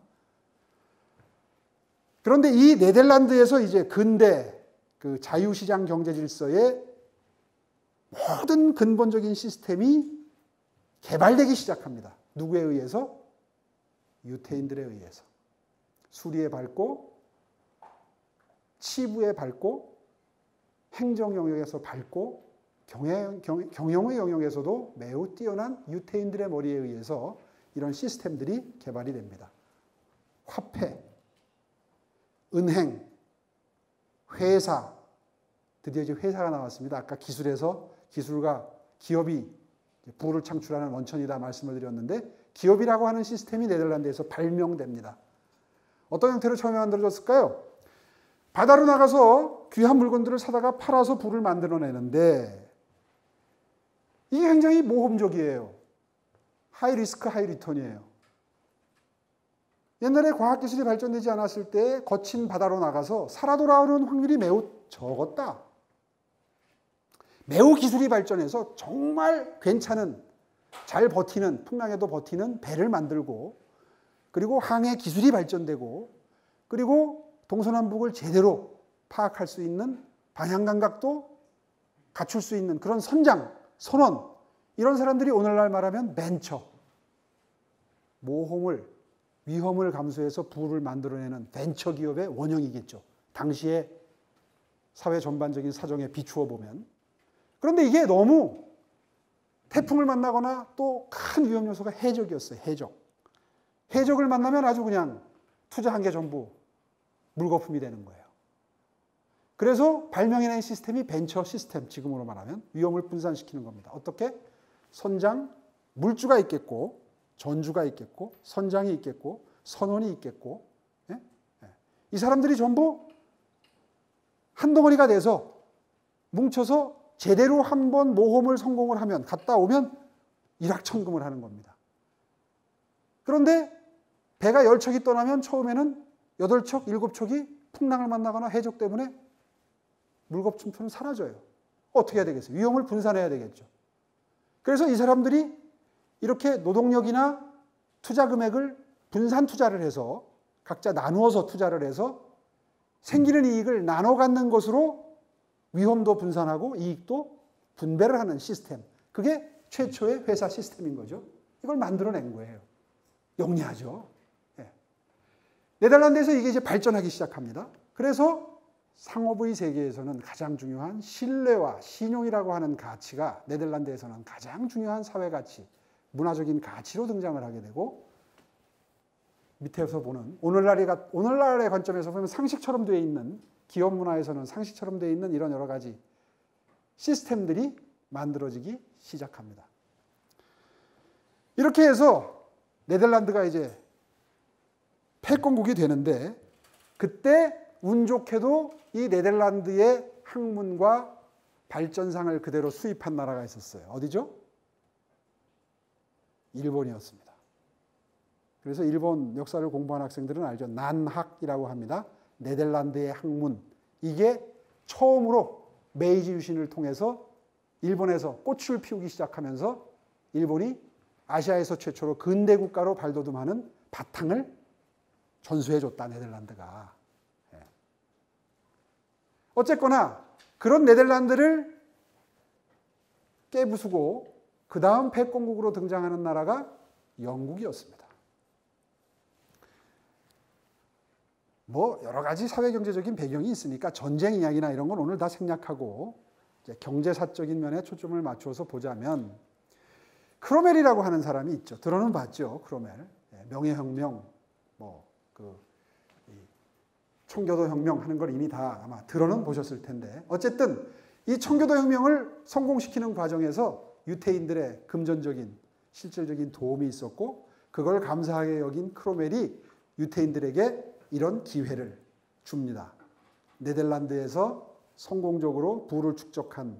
그런데 이 네덜란드에서 이제 근대 그 자유시장 경제 질서의 모든 근본적인 시스템이 개발되기 시작합니다. 누구에 의해서? 유태인들에 의해서. 수리에 밟고, 치부에 밟고, 행정 영역에서 밟고, 경영의 영역에서도 매우 뛰어난 유태인들의 머리에 의해서 이런 시스템들이 개발이 됩니다. 화폐, 은행, 회사, 드디어 이제 회사가 나왔습니다. 아까 기술과 기업이 부를 창출하는 원천이다 말씀을 드렸는데, 기업이라고 하는 시스템이 네덜란드에서 발명됩니다. 어떤 형태로 처음에 만들어졌을까요? 바다로 나가서 귀한 물건들을 사다가 팔아서 부를 만들어내는데 이게 굉장히 모험적이에요. 하이 리스크 하이 리턴이에요. 옛날에 과학기술이 발전되지 않았을 때 거친 바다로 나가서 살아 돌아오는 확률이 매우 적었다. 매우 기술이 발전해서 정말 괜찮은, 잘 버티는, 풍랑에도 버티는 배를 만들고, 그리고 항해 기술이 발전되고, 그리고 동서남북을 제대로 파악할 수 있는 방향 감각도 갖출 수 있는 그런 선장, 선원, 이런 사람들이 오늘날 말하면 벤처, 모험을, 위험을 감수해서 부를 만들어내는 벤처 기업의 원형이겠죠. 당시의 사회 전반적인 사정에 비추어 보면. 그런데 이게 너무 태풍을 만나거나 또 큰 위험 요소가 해적이었어요. 해적을 만나면 아주 그냥 투자한 게 전부 물거품이 되는 거예요. 그래서 발명해낸 시스템이 벤처 시스템, 지금으로 말하면 위험을 분산시키는 겁니다. 어떻게? 선장, 물주가 있겠고, 전주가 있겠고, 선장이 있겠고, 선원이 있겠고, 이 사람들이 전부 한 덩어리가 돼서 뭉쳐서 제대로 한번 모험을 성공을 하면, 갔다 오면 일확천금을 하는 겁니다. 그런데 배가 10척이 떠나면 처음에는 8척, 7척이 풍랑을 만나거나 해적 때문에 물거품처럼 사라져요. 어떻게 해야 되겠어요? 위험을 분산해야 되겠죠. 그래서 이 사람들이 이렇게 노동력이나 투자 금액을 분산 투자를 해서 각자 나누어서 투자를 해서 생기는 이익을 나눠 갖는 것으로 위험도 분산하고 이익도 분배를 하는 시스템. 그게 최초의 회사 시스템인 거죠. 이걸 만들어낸 거예요. 영리하죠. 네덜란드에서 이게 이제 발전하기 시작합니다. 그래서 상업의 세계에서는 가장 중요한 신뢰와 신용이라고 하는 가치가 네덜란드에서는 가장 중요한 사회 가치, 문화적인 가치로 등장을 하게 되고, 밑에서 보는 오늘날의 관점에서 보면 상식처럼 되어 있는 기업 문화에서는 상식처럼 되어 있는 이런 여러 가지 시스템들이 만들어지기 시작합니다. 이렇게 해서 네덜란드가 이제 패권국이 되는데 그때 운 좋게도 이 네덜란드의 학문과 발전상을 그대로 수입한 나라가 있었어요. 어디죠? 일본이었습니다. 그래서 일본 역사를 공부한 학생들은 알죠. 난학이라고 합니다. 네덜란드의 학문. 이게 처음으로 메이지 유신을 통해서 일본에서 꽃을 피우기 시작하면서 일본이 아시아에서 최초로 근대 국가로 발돋움하는 바탕을 전수해줬다, 네덜란드가. 어쨌거나 그런 네덜란드를 깨부수고 그 다음 패권국으로 등장하는 나라가 영국이었습니다. 뭐 여러 가지 사회경제적인 배경이 있으니까 전쟁 이야기나 이런 건 오늘 다 생략하고 이제 경제사적인 면에 초점을 맞춰서 보자면 크로멜이라고 하는 사람이 있죠. 들어는 봤죠. 크로멜. 명예혁명, 청교도 혁명 하는 걸 이미 다 아마 들어는 보셨을 텐데 어쨌든 이 청교도 혁명을 성공시키는 과정에서 유태인들의 금전적인 실질적인 도움이 있었고 그걸 감사하게 여긴 크로멜이 유태인들에게 이런 기회를 줍니다. 네덜란드에서 성공적으로 부를 축적한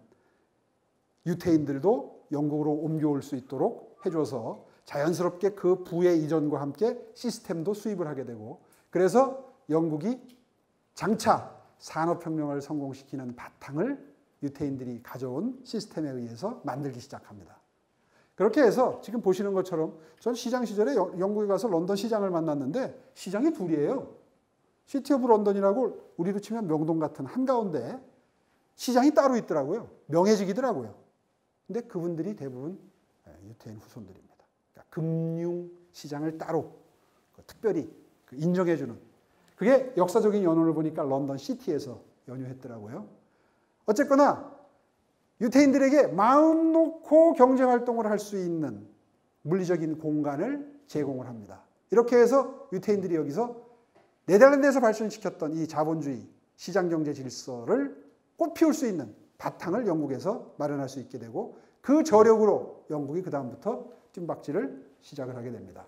유태인들도 영국으로 옮겨올 수 있도록 해줘서 자연스럽게 그 부의 이전과 함께 시스템도 수입을 하게 되고 그래서 영국이 장차 산업혁명을 성공시키는 바탕을 유태인들이 가져온 시스템에 의해서 만들기 시작합니다. 그렇게 해서 지금 보시는 것처럼 전 시장 시절에 영국에 가서 런던 시장을 만났는데 시장이 둘이에요. 시티 오브 런던이라고 우리로 치면 명동 같은 한가운데 시장이 따로 있더라고요. 명예직이더라고요. 근데 그분들이 대부분 유태인 후손들입니다. 그러니까 금융 시장을 따로 특별히 인정해주는 그게 역사적인 연원을 보니까 런던 시티에서 연유했더라고요. 어쨌거나 유태인들에게 마음 놓고 경제활동을 할 수 있는 물리적인 공간을 제공을 합니다. 이렇게 해서 유태인들이 여기서 네덜란드에서 발전시켰던 이 자본주의 시장경제 질서를 꽃피울 수 있는 바탕을 영국에서 마련할 수 있게 되고 그 저력으로 영국이 그 다음부터 뜀박질을 시작을 하게 됩니다.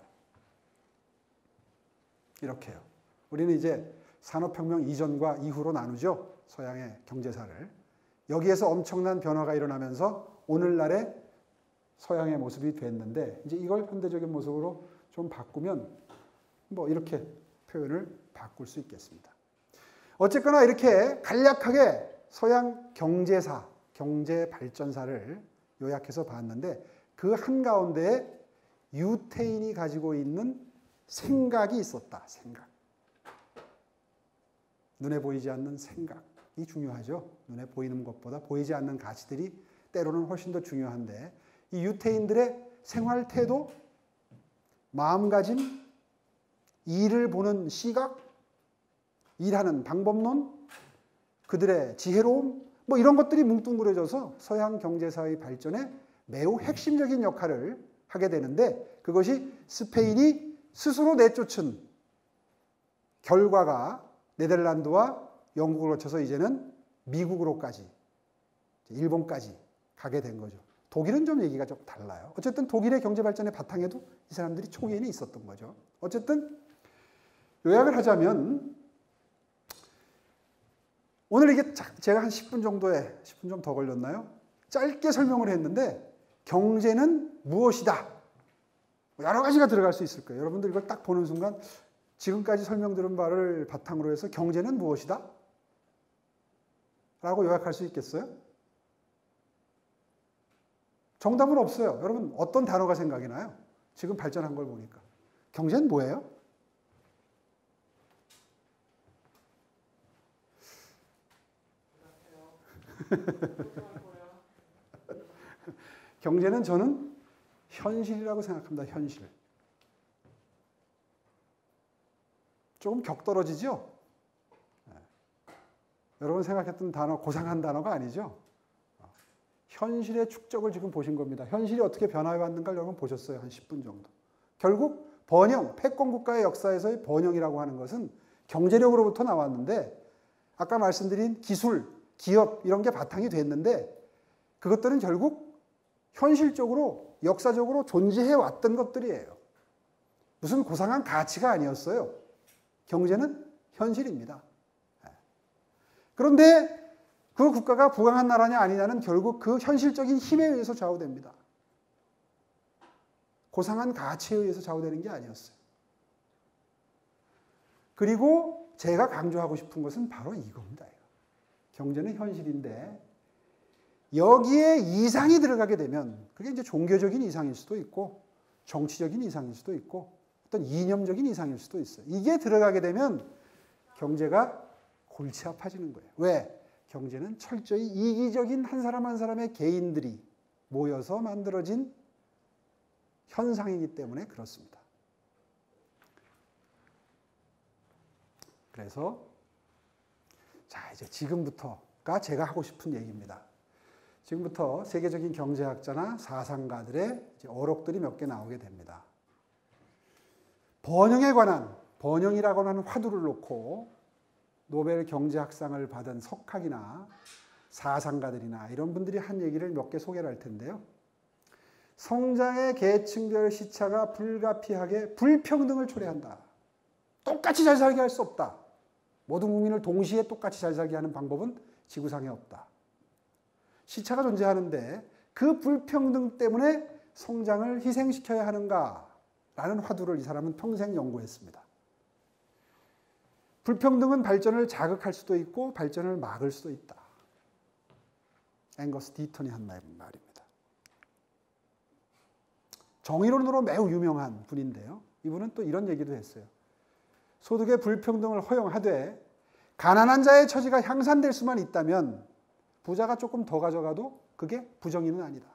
이렇게요. 우리는 이제 산업혁명 이전과 이후로 나누죠. 서양의 경제사를. 여기에서 엄청난 변화가 일어나면서 오늘날의 서양의 모습이 됐는데 이제 이걸 현대적인 모습으로 좀 바꾸면 뭐 이렇게 표현을 바꿀 수 있겠습니다. 어쨌거나 이렇게 간략하게 서양 경제사, 경제 발전사를 요약해서 봤는데 그 한가운데에 유태인이 가지고 있는 생각이 있었다. 생각. 눈에 보이지 않는 생각이 중요하죠. 눈에 보이는 것보다 보이지 않는 가치들이 때로는 훨씬 더 중요한데 이 유태인들의 생활 태도, 마음가짐, 일을 보는 시각, 일하는 방법론, 그들의 지혜로움 뭐 이런 것들이 뭉뚱그려져서 서양 경제사의 발전에 매우 핵심적인 역할을 하게 되는데 그것이 스페인이 스스로 내쫓은 결과가 네덜란드와 영국을 거쳐서 이제는 미국으로까지 일본까지 가게 된 거죠. 독일은 좀 얘기가 좀 달라요. 어쨌든 독일의 경제 발전의 바탕에도 이 사람들이 초기에는 있었던 거죠. 어쨌든 요약을 하자면 오늘 이게 제가 한 10분 정도에 10분 좀 더 걸렸나요? 짧게 설명을 했는데 경제는 무엇이다. 여러 가지가 들어갈 수 있을 거예요. 여러분들 이걸 딱 보는 순간 지금까지 설명드린 바를 바탕으로 해서 경제는 무엇이다? 라고 요약할 수 있겠어요? 정답은 없어요. 여러분 어떤 단어가 생각이 나요? 지금 발전한 걸 보니까. 경제는 뭐예요? 경제는 저는 현실이라고 생각합니다. 현실. 조금 격떨어지죠? 여러분 생각했던 단어, 고상한 단어가 아니죠? 현실의 축적을 지금 보신 겁니다. 현실이 어떻게 변화해 왔는가 여러분 보셨어요. 한 10분 정도. 결국 번영, 패권국가의 역사에서의 번영이라고 하는 것은 경제력으로부터 나왔는데 아까 말씀드린 기술, 기업 이런 게 바탕이 됐는데 그것들은 결국 현실적으로 역사적으로 존재해 왔던 것들이에요. 무슨 고상한 가치가 아니었어요. 경제는 현실입니다. 그런데 그 국가가 부강한 나라냐 아니냐는 결국 그 현실적인 힘에 의해서 좌우됩니다. 고상한 가치에 의해서 좌우되는 게 아니었어요. 그리고 제가 강조하고 싶은 것은 바로 이겁니다. 경제는 현실인데 여기에 이상이 들어가게 되면 그게 이제 종교적인 이상일 수도 있고 정치적인 이상일 수도 있고 어떤 이념적인 이상일 수도 있어요. 이게 들어가게 되면 경제가 골치 아파지는 거예요. 왜? 경제는 철저히 이기적인 한 사람 한 사람의 개인들이 모여서 만들어진 현상이기 때문에 그렇습니다. 그래서 자, 이제 지금부터가 제가 하고 싶은 얘기입니다. 지금부터 세계적인 경제학자나 사상가들의 이제 어록들이 몇 개 나오게 됩니다. 번영에 관한, 번영이라고 하는 화두를 놓고 노벨 경제학상을 받은 석학이나 사상가들이나 이런 분들이 한 얘기를 몇 개 소개를 할 텐데요. 성장의 계층별 시차가 불가피하게 불평등을 초래한다. 똑같이 잘 살게 할 수 없다. 모든 국민을 동시에 똑같이 잘 살게 하는 방법은 지구상에 없다. 시차가 존재하는데 그 불평등 때문에 성장을 희생시켜야 하는가라는 화두를 이 사람은 평생 연구했습니다. 불평등은 발전을 자극할 수도 있고 발전을 막을 수도 있다. 앵거스 디턴이 한 말입니다. 정의론으로 매우 유명한 분인데요. 이분은 또 이런 얘기도 했어요. 소득의 불평등을 허용하되 가난한 자의 처지가 향상될 수만 있다면 부자가 조금 더 가져가도 그게 부정의는 아니다.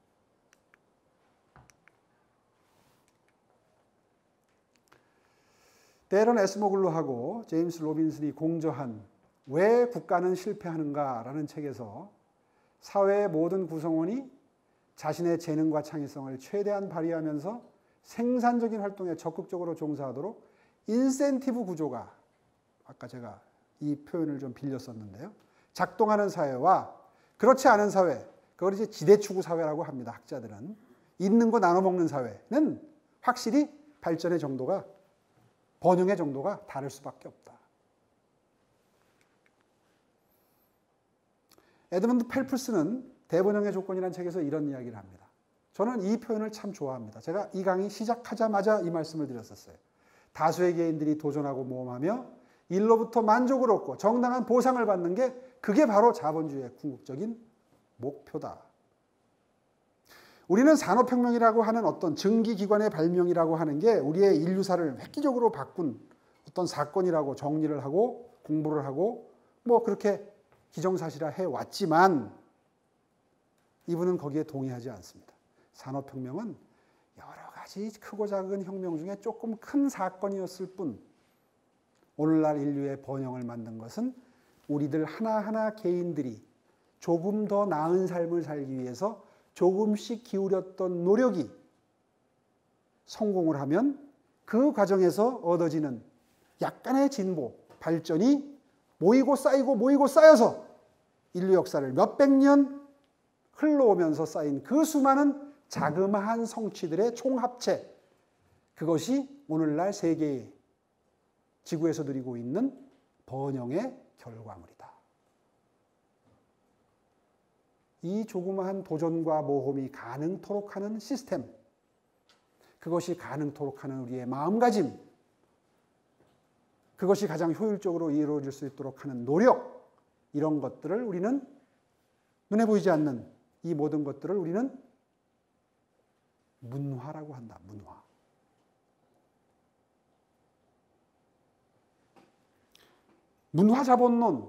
데런 에스모글루하고 제임스 로빈슨이 공저한 왜 국가는 실패하는가라는 책에서 사회의 모든 구성원이 자신의 재능과 창의성을 최대한 발휘하면서 생산적인 활동에 적극적으로 종사하도록 인센티브 구조가 아까 제가 이 표현을 좀 빌렸었는데요. 작동하는 사회와 그렇지 않은 사회, 그걸 이제 지대추구 사회라고 합니다. 학자들은. 있는 거 나눠 먹는 사회는 확실히 발전의 정도가 번영의 정도가 다를 수밖에 없다. 에드먼드 펠프스는 대번영의 조건이라는 책에서 이런 이야기를 합니다. 저는 이 표현을 참 좋아합니다. 제가 이 강의 시작하자마자 이 말씀을 드렸었어요. 다수의 개인들이 도전하고 모험하며 일로부터 만족을 얻고 정당한 보상을 받는 게 그게 바로 자본주의의 궁극적인 목표다. 우리는 산업혁명이라고 하는 어떤 증기기관의 발명이라고 하는 게 우리의 인류사를 획기적으로 바꾼 어떤 사건이라고 정리를 하고 공부를 하고 뭐 그렇게 기정사실화 해왔지만 이분은 거기에 동의하지 않습니다. 산업혁명은 여러 가지 크고 작은 혁명 중에 조금 큰 사건이었을 뿐 오늘날 인류의 번영을 만든 것은 우리들 하나하나 개인들이 조금 더 나은 삶을 살기 위해서 조금씩 기울였던 노력이 성공을 하면 그 과정에서 얻어지는 약간의 진보, 발전이 모이고 쌓이고 모이고 쌓여서 인류 역사를 몇백 년 흘러오면서 쌓인 그 수많은 자그마한 성취들의 총합체, 그것이 오늘날 세계의 지구에서 누리고 있는 번영의 결과물이다. 이 조그마한 도전과 모험이 가능토록 하는 시스템, 그것이 가능토록 하는 우리의 마음가짐, 그것이 가장 효율적으로 이루어질 수 있도록 하는 노력, 이런 것들을 우리는 눈에 보이지 않는 이 모든 것들을 우리는 문화라고 한다. 문화. 문화자본론.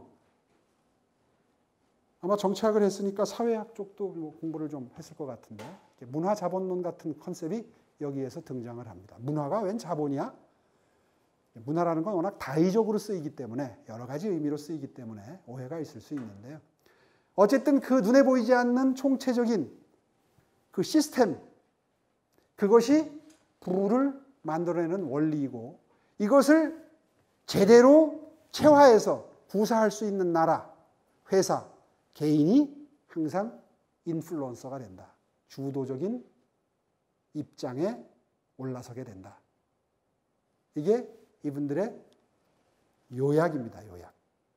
아마 정치학을 했으니까 사회학 쪽도 뭐 공부를 좀 했을 것 같은데 문화자본론 같은 컨셉이 여기에서 등장을 합니다. 문화가 웬 자본이야? 문화라는 건 워낙 다의적으로 쓰이기 때문에 여러 가지 의미로 쓰이기 때문에 오해가 있을 수 있는데요. 어쨌든 그 눈에 보이지 않는 총체적인 그 시스템, 그것이 부를 만들어내는 원리이고 이것을 제대로 체화해서 구사할 수 있는 나라, 회사, 개인이 항상 인플루언서가 된다. 주도적인 입장에 올라서게 된다. 이게 이분들의 요약입니다. 요약.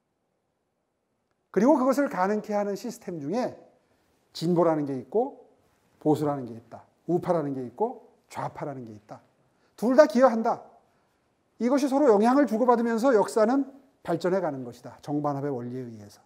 그리고 그것을 가능케 하는 시스템 중에 진보라는 게 있고 보수라는 게 있다. 우파라는 게 있고 좌파라는 게 있다. 둘 다 기여한다. 이것이 서로 영향을 주고받으면서 역사는 발전해 가는 것이다. 정반합의 원리에 의해서.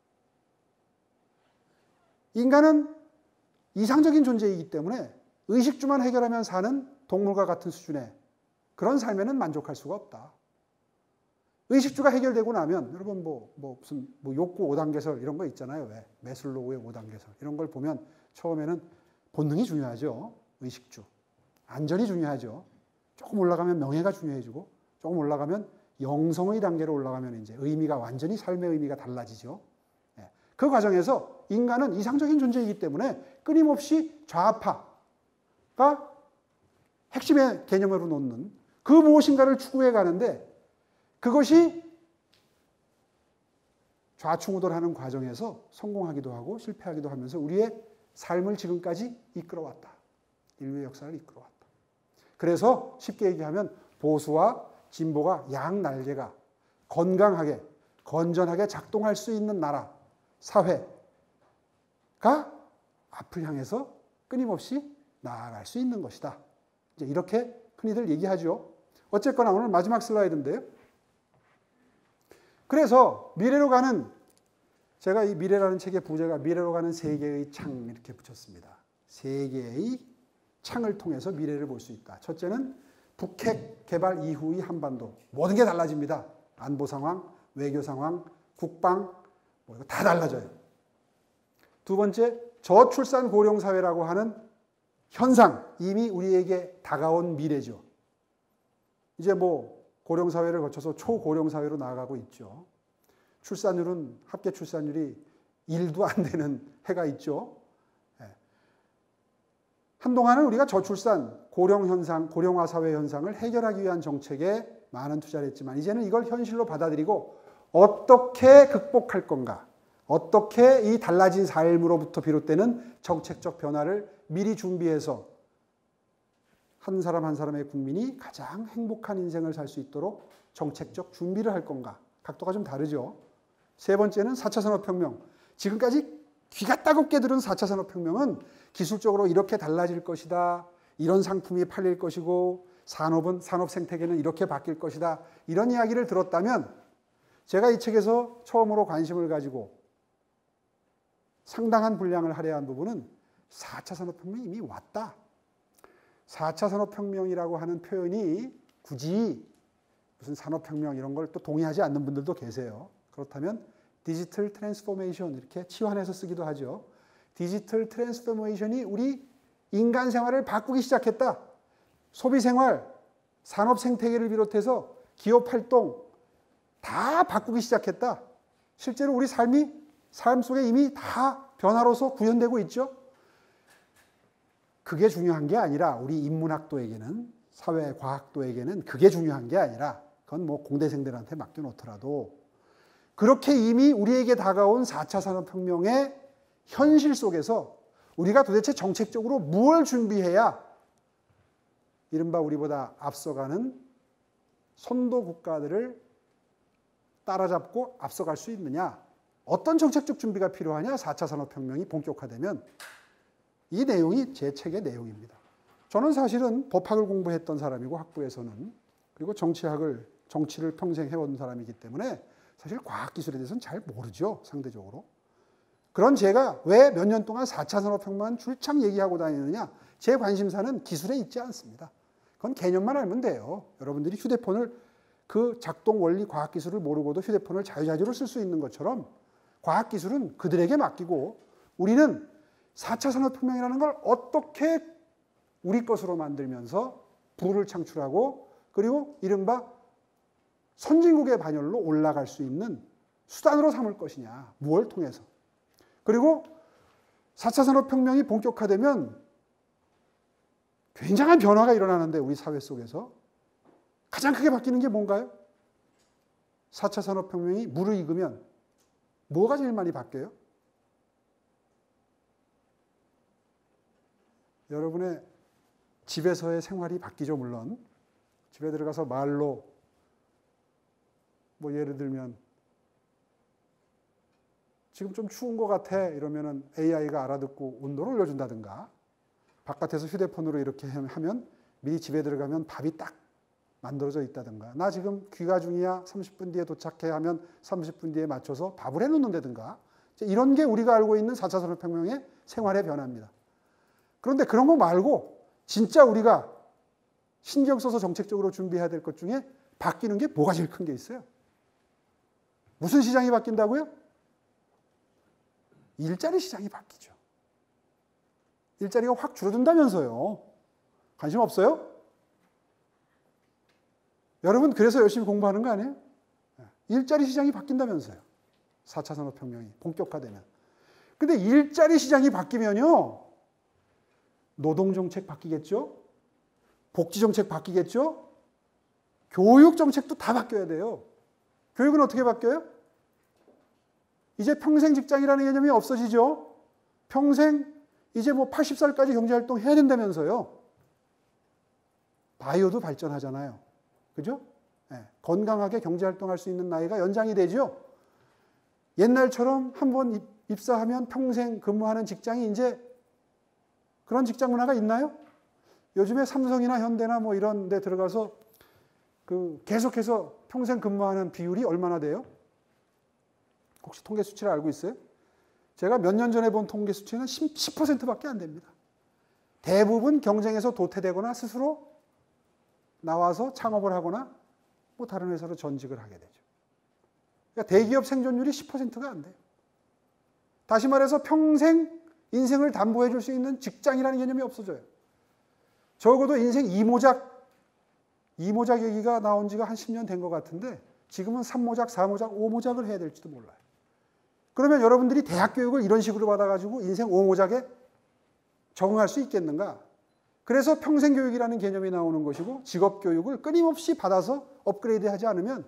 인간은 이상적인 존재이기 때문에 의식주만 해결하면 사는 동물과 같은 수준의 그런 삶에는 만족할 수가 없다. 의식주가 해결되고 나면 여러분 무슨 욕구 5단계설 이런 거 있잖아요. 왜? 매슬로우의 5단계설 이런 걸 보면 처음에는 본능이 중요하죠. 의식주. 안전이 중요하죠. 조금 올라가면 명예가 중요해지고 조금 올라가면 영성의 단계로 올라가면 이제 의미가 완전히 삶의 의미가 달라지죠. 그 과정에서 인간은 이상적인 존재이기 때문에 끊임없이 좌파가 핵심의 개념으로 놓는 그 무엇인가를 추구해 가는데 그것이 좌충우돌하는 과정에서 성공하기도 하고 실패하기도 하면서 우리의 삶을 지금까지 이끌어왔다. 인류의 역사를 이끌어왔다. 그래서 쉽게 얘기하면 보수와 진보가 양날개가 건강하게 건전하게 작동할 수 있는 나라, 사회가 앞을 향해서 끊임없이 나아갈 수 있는 것이다. 이제 이렇게 흔히들 얘기하죠. 어쨌거나 오늘 마지막 슬라이드인데요. 그래서 미래로 가는, 제가 이 미래라는 책의 부제가 미래로 가는 세계의 창 이렇게 붙였습니다. 세계의 창을 통해서 미래를 볼 수 있다. 첫째는 북핵 개발 이후의 한반도. 모든 게 달라집니다. 안보 상황, 외교 상황, 국방, 이거 다 달라져요. 두 번째, 저출산 고령 사회라고 하는 현상, 이미 우리에게 다가온 미래죠. 이제 고령 사회를 거쳐서 초고령 사회로 나아가고 있죠. 출산율은 합계 출산율이 1도 안 되는 해가 있죠. 한동안은 우리가 저출산, 고령 현상, 고령화 사회 현상을 해결하기 위한 정책에 많은 투자를 했지만 이제는 이걸 현실로 받아들이고 어떻게 극복할 건가, 어떻게 이 달라진 삶으로부터 비롯되는 정책적 변화를 미리 준비해서 한 사람 한 사람의 국민이 가장 행복한 인생을 살 수 있도록 정책적 준비를 할 건가. 각도가 좀 다르죠. 세 번째는 4차 산업혁명. 지금까지 귀가 따갑게 들은 4차 산업혁명은 기술적으로 이렇게 달라질 것이다. 이런 상품이 팔릴 것이고 산업 생태계는 이렇게 바뀔 것이다. 이런 이야기를 들었다면 제가 이 책에서 처음으로 관심을 가지고 상당한 분량을 할애한 부분은 4차 산업혁명이 이미 왔다. 4차 산업혁명이라고 하는 표현이 굳이 무슨 산업혁명 이런 걸 또 동의하지 않는 분들도 계세요. 그렇다면 디지털 트랜스포메이션 이렇게 치환해서 쓰기도 하죠. 디지털 트랜스포메이션이 우리 인간 생활을 바꾸기 시작했다. 소비 생활, 산업 생태계를 비롯해서 기업 활동 다 바꾸기 시작했다. 실제로 우리 삶 속에 이미 다 변화로서 구현되고 있죠. 그게 중요한 게 아니라 우리 인문학도에게는, 사회과학도에게는 그게 중요한 게 아니라 그건 공대생들한테 맡겨놓더라도 그렇게 이미 우리에게 다가온 4차 산업혁명의 현실 속에서 우리가 도대체 정책적으로 무엇을 준비해야 이른바 우리보다 앞서가는 선도 국가들을 따라잡고 앞서갈 수 있느냐, 어떤 정책적 준비가 필요하냐, 4차 산업혁명이 본격화되면 이 내용이 제 책의 내용입니다. 저는 사실은 법학을 공부했던 사람이고 학부에서는, 그리고 정치를 평생 해온 사람이기 때문에 사실 과학기술에 대해서는 잘 모르죠, 상대적으로. 그런 제가 왜 몇 년 동안 4차 산업혁명만 줄창 얘기하고 다니느냐, 제 관심사는 기술에 있지 않습니다. 그건 개념만 알면 돼요. 여러분들이 휴대폰을 그 작동 원리 과학기술을 모르고도 휴대폰을 자유자재로 쓸 수 있는 것처럼 과학기술은 그들에게 맡기고 우리는 4차 산업혁명이라는 걸 어떻게 우리 것으로 만들면서 부를 창출하고 그리고 이른바 선진국의 반열로 올라갈 수 있는 수단으로 삼을 것이냐, 무엇을 통해서. 그리고 4차 산업혁명이 본격화되면 굉장한 변화가 일어나는데 우리 사회 속에서 가장 크게 바뀌는 게 뭔가요? 4차 산업혁명이 무르익으면 뭐가 제일 많이 바뀌어요? 여러분의 집에서의 생활이 바뀌죠, 물론. 집에 들어가서 말로 뭐 예를 들면 지금 좀 추운 것 같아 이러면은 AI가 알아듣고 온도를 올려준다든가, 바깥에서 휴대폰으로 이렇게 하면 미리 집에 들어가면 밥이 딱 만들어져 있다든가, 나 지금 귀가 중이야 30분 뒤에 도착해 하면 30분 뒤에 맞춰서 밥을 해놓는다든가, 이런 게 우리가 알고 있는 4차 산업혁명의 생활의 변화입니다. 그런데 그런 거 말고 진짜 우리가 신경 써서 정책적으로 준비해야 될 것 중에 바뀌는 게 뭐가 제일 큰 게 있어요? 무슨 시장이 바뀐다고요? 일자리 시장이 바뀌죠. 일자리가 확 줄어든다면서요. 관심 없어요? 여러분 그래서 열심히 공부하는 거 아니에요? 일자리 시장이 바뀐다면서요. 4차 산업혁명이 본격화되면. 근데 일자리 시장이 바뀌면요, 노동정책 바뀌겠죠? 복지정책 바뀌겠죠? 교육정책도 다 바뀌어야 돼요. 교육은 어떻게 바뀌어요? 이제 평생 직장이라는 개념이 없어지죠? 평생 이제 뭐 80살까지 경제활동 해야 된다면서요. 바이오도 발전하잖아요. 그죠? 네. 건강하게 경제활동할 수 있는 나이가 연장이 되죠. 옛날처럼 한번 입사하면 평생 근무하는 직장이 이제 그런 직장 문화가 있나요? 요즘에 삼성이나 현대나 뭐 이런 데 들어가서 계속해서 평생 근무하는 비율이 얼마나 돼요? 혹시 통계 수치를 알고 있어요? 제가 몇 년 전에 본 통계 수치는 10%밖에 안 됩니다. 대부분 경쟁에서 도태되거나 스스로 나와서 창업을 하거나 뭐 다른 회사로 전직을 하게 되죠. 그러니까 대기업 생존율이 10%가 안 돼요. 다시 말해서 평생 인생을 담보해 줄 수 있는 직장이라는 개념이 없어져요. 적어도 인생 2모작 얘기가 나온 지가 한 10년 된 것 같은데 지금은 3모작, 4모작, 5모작을 해야 될지도 몰라요. 그러면 여러분들이 대학 교육을 이런 식으로 받아가지고 인생 5모작에 적응할 수 있겠는가? 그래서 평생교육이라는 개념이 나오는 것이고, 직업교육을 끊임없이 받아서 업그레이드하지 않으면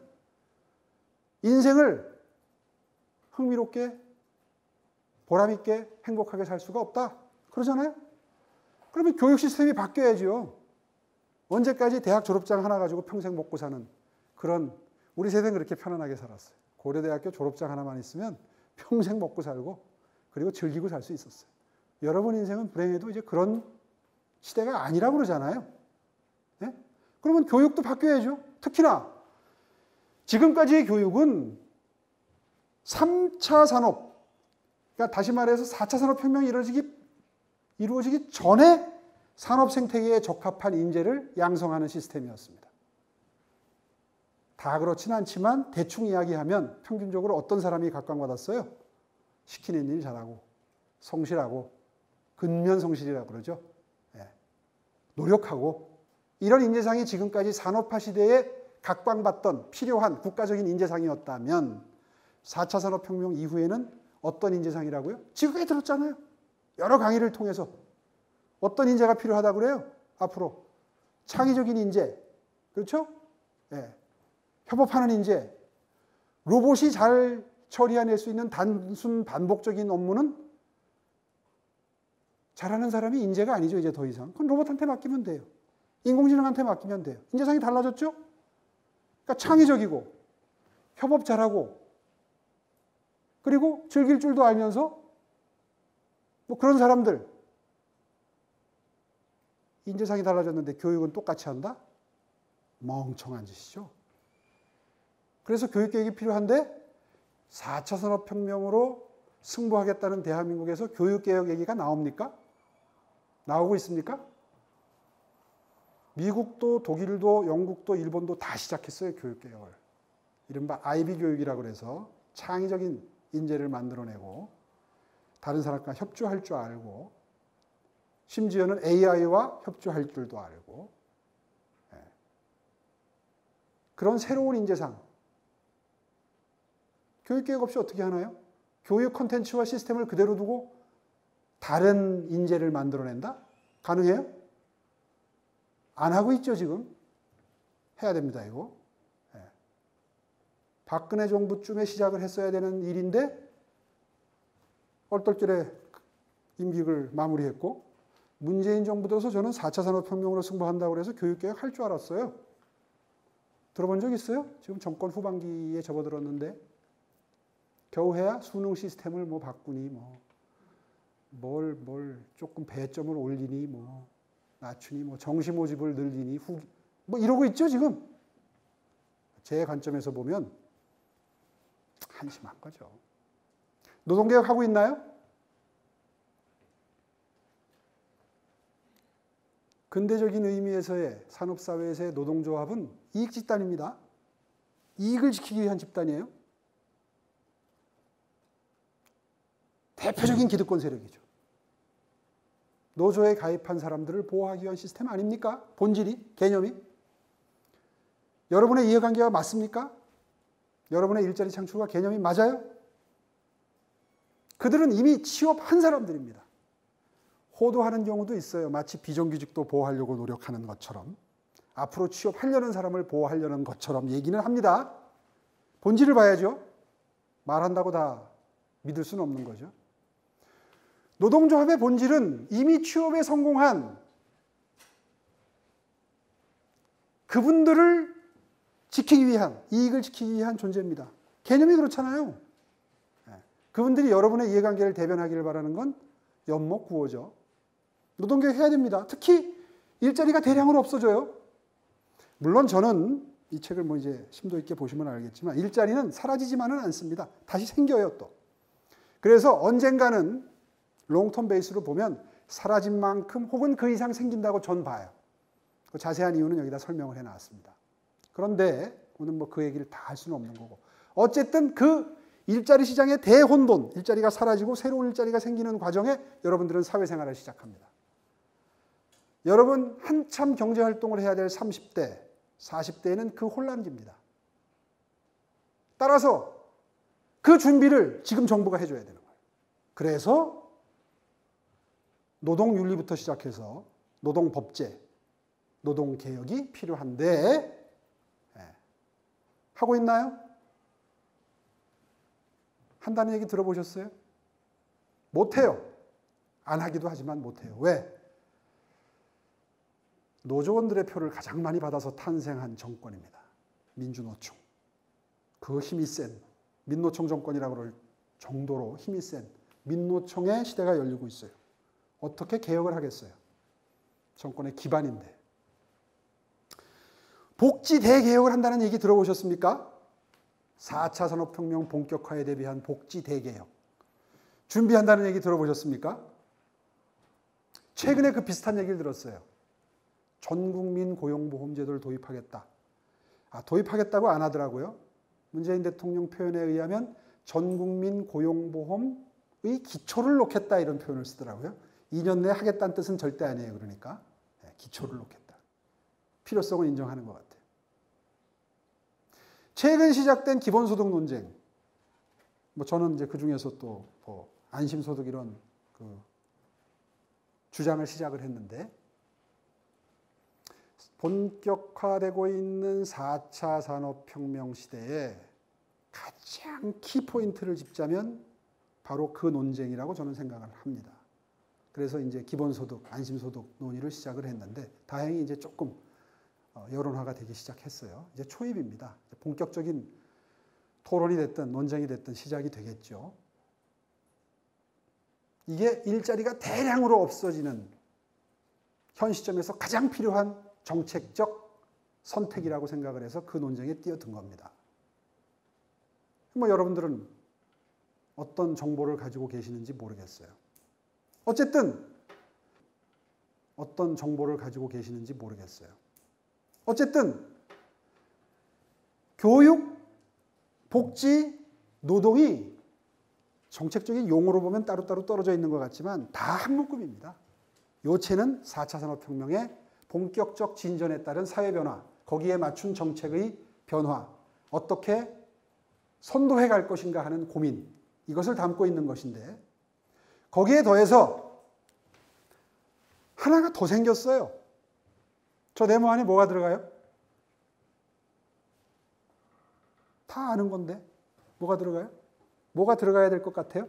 인생을 흥미롭게 보람있게 행복하게 살 수가 없다. 그러잖아요? 그러면 교육 시스템이 바뀌어야죠. 언제까지 대학 졸업장 하나 가지고 평생 먹고 사는 그런, 우리 세대는 그렇게 편안하게 살았어요. 고려대학교 졸업장 하나만 있으면 평생 먹고 살고 그리고 즐기고 살 수 있었어요. 여러분 인생은 불행해도 이제 그런 시대가 아니라고 그러잖아요. 네? 그러면 교육도 바뀌어야죠. 특히나 지금까지의 교육은 3차 산업, 그러니까 다시 말해서 4차 산업혁명이 이루어지기 전에 산업 생태계에 적합한 인재를 양성하는 시스템이었습니다. 다 그렇진 않지만 대충 이야기하면 평균적으로 어떤 사람이 각광받았어요? 시키는 일 잘하고 성실하고 근면성실이라고 그러죠. 네. 노력하고, 이런 인재상이 지금까지 산업화 시대에 각광받던 필요한 국가적인 인재상이었다면 4차 산업혁명 이후에는 어떤 인재상이라고요? 지금까지 들었잖아요. 여러 강의를 통해서. 어떤 인재가 필요하다고 그래요? 앞으로. 창의적인 인재. 그렇죠? 네. 협업하는 인재. 로봇이 잘 처리해낼 수 있는 단순 반복적인 업무는 잘하는 사람이 인재가 아니죠, 이제 더 이상. 그건 로봇한테 맡기면 돼요. 인공지능한테 맡기면 돼요. 인재상이 달라졌죠? 그러니까 창의적이고, 협업 잘하고, 그리고 즐길 줄도 알면서, 뭐 그런 사람들. 인재상이 달라졌는데 교육은 똑같이 한다? 멍청한 짓이죠. 그래서 교육개혁이 필요한데 4차 산업혁명으로 승부하겠다는 대한민국에서 교육개혁 얘기가 나옵니까? 나오고 있습니까? 미국도 독일도 영국도 일본도 다 시작했어요, 교육개혁을. 이른바 아이비 교육이라고 해서 창의적인 인재를 만들어내고 다른 사람과 협조할 줄 알고, 심지어는 AI와 협조할 줄도 알고, 그런 새로운 인재상. 교육개혁 없이 어떻게 하나요? 교육 콘텐츠와 시스템을 그대로 두고 다른 인재를 만들어낸다? 가능해요? 안 하고 있죠, 지금. 해야 됩니다, 이거. 예. 박근혜 정부쯤에 시작을 했어야 되는 일인데 얼떨결에 임기를 마무리했고, 문재인 정부 들어서 저는 4차 산업혁명으로 승부한다고 해서 교육개혁 할 줄 알았어요. 들어본 적 있어요? 지금 정권 후반기에 접어들었는데 겨우 해야 수능 시스템을 뭐 바꾸니 뭘 조금 배점을 올리니 낮추니 정시 모집을 늘리니 이러고 있죠, 지금. 제 관점에서 보면 한심한 거죠. 노동개혁 하고 있나요? 근대적인 의미에서의 산업사회에서의 노동조합은 이익 집단입니다. 이익을 지키기 위한 집단이에요. 대표적인 기득권 세력이죠. 노조에 가입한 사람들을 보호하기 위한 시스템 아닙니까? 본질이, 개념이. 여러분의 이해관계가 맞습니까? 여러분의 일자리 창출과 개념이 맞아요? 그들은 이미 취업한 사람들입니다. 호도하는 경우도 있어요. 마치 비정규직도 보호하려고 노력하는 것처럼, 앞으로 취업하려는 사람을 보호하려는 것처럼 얘기는 합니다. 본질을 봐야죠. 말한다고 다 믿을 수는 없는 거죠. 노동조합의 본질은 이미 취업에 성공한 그분들을 지키기 위한, 이익을 지키기 위한 존재입니다. 개념이 그렇잖아요. 그분들이 여러분의 이해관계를 대변하기를 바라는 건 연목구호죠. 노동개혁 해야 됩니다. 특히 일자리가 대량으로 없어져요. 물론 저는 이 책을 이제 심도 있게 보시면 알겠지만 일자리는 사라지지만은 않습니다. 다시 생겨요, 또. 그래서 언젠가는 롱텀 베이스로 보면 사라진 만큼 혹은 그 이상 생긴다고 전 봐요. 그 자세한 이유는 여기다 설명을 해놨습니다. 그런데 오늘 그 얘기를 다 할 수는 없는 거고, 어쨌든 그 일자리 시장의 대혼돈, 일자리가 사라지고 새로운 일자리가 생기는 과정에 여러분들은 사회생활을 시작합니다. 여러분 한참 경제활동을 해야 될 30대, 40대에는 그 혼란기입니다. 따라서 그 준비를 지금 정부가 해줘야 되는 거예요. 그래서 노동윤리부터 시작해서 노동법제, 노동개혁이 필요한데 하고 있나요? 한다는 얘기 들어보셨어요? 못해요. 안 하기도 하지만 못해요. 왜? 노조원들의 표를 가장 많이 받아서 탄생한 정권입니다. 민주노총. 그 힘이 센 민노총 정권이라고 그럴 정도로 힘이 센 민노총의 시대가 열리고 있어요. 어떻게 개혁을 하겠어요? 정권의 기반인데. 복지 대개혁을 한다는 얘기 들어보셨습니까? 4차 산업혁명 본격화에 대비한 복지 대개혁. 준비한다는 얘기 들어보셨습니까? 최근에 그 비슷한 얘기를 들었어요. 전국민 고용보험제도를 도입하겠다. 도입하겠다고 안 하더라고요. 문재인 대통령 표현에 의하면 전국민 고용보험의 기초를 놓겠다 이런 표현을 쓰더라고요. 2년 내에 하겠다는 뜻은 절대 아니에요. 그러니까 기초를 놓겠다. 필요성을 인정하는 것 같아요. 최근 시작된 기본소득 논쟁. 저는 이제 그 중에서 또 안심소득 이런 주장을 시작을 했는데, 본격화되고 있는 4차 산업혁명 시대에 가장 키포인트를 짚자면 바로 그 논쟁이라고 저는 생각을 합니다. 그래서 이제 기본소득, 안심소득 논의를 시작을 했는데 다행히 이제 조금 여론화가 되기 시작했어요. 이제 초입입니다. 본격적인 토론이 됐든 논쟁이 됐든 시작이 되겠죠. 이게 일자리가 대량으로 없어지는 현 시점에서 가장 필요한 정책적 선택이라고 생각을 해서 그 논쟁에 뛰어든 겁니다. 여러분들은 어떤 정보를 가지고 계시는지 모르겠어요. 어쨌든 어떤 정보를 가지고 계시는지 모르겠어요. 어쨌든 교육, 복지, 노동이 정책적인 용어로 보면 따로따로 떨어져 있는 것 같지만 다 한 묶음입니다. 요체는 4차 산업혁명의 본격적 진전에 따른 사회 변화, 거기에 맞춘 정책의 변화, 어떻게 선도해 갈 것인가 하는 고민, 이것을 담고 있는 것인데, 거기에 더해서 하나가 더 생겼어요. 저 네모 안에 뭐가 들어가요? 다 아는 건데 뭐가 들어가요? 뭐가 들어가야 될 것 같아요?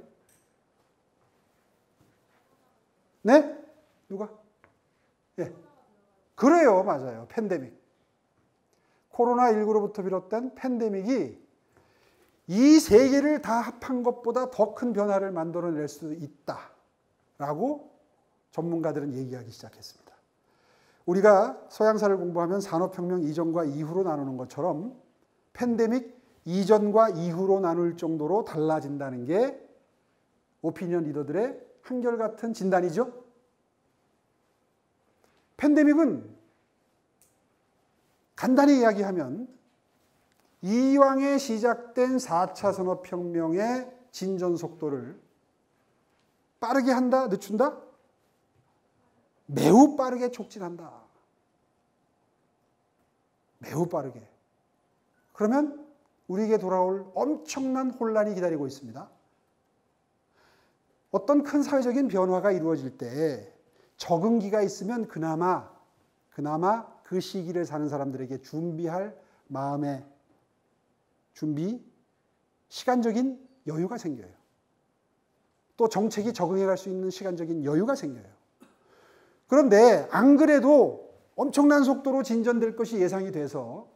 네? 누가? 예. 그래요. 맞아요. 팬데믹. 코로나19로부터 비롯된 팬데믹이 이 세계를 다 합한 것보다 더 큰 변화를 만들어낼 수 있다라고 전문가들은 얘기하기 시작했습니다. 우리가 서양사를 공부하면 산업혁명 이전과 이후로 나누는 것처럼 팬데믹 이전과 이후로 나눌 정도로 달라진다는 게 오피니언 리더들의 한결같은 진단이죠. 팬데믹은 간단히 이야기하면 이왕에 시작된 4차 산업혁명의 진전 속도를 빠르게 한다? 늦춘다? 매우 빠르게 촉진한다. 매우 빠르게. 그러면 우리에게 돌아올 엄청난 혼란이 기다리고 있습니다. 어떤 큰 사회적인 변화가 이루어질 때 적응기가 있으면 그나마 그 시기를 사는 사람들에게 준비할 마음의 시간적인 여유가 생겨요. 또 정책이 적응해 갈 수 있는 시간적인 여유가 생겨요. 그런데 안 그래도 엄청난 속도로 진전될 것이 예상이 돼서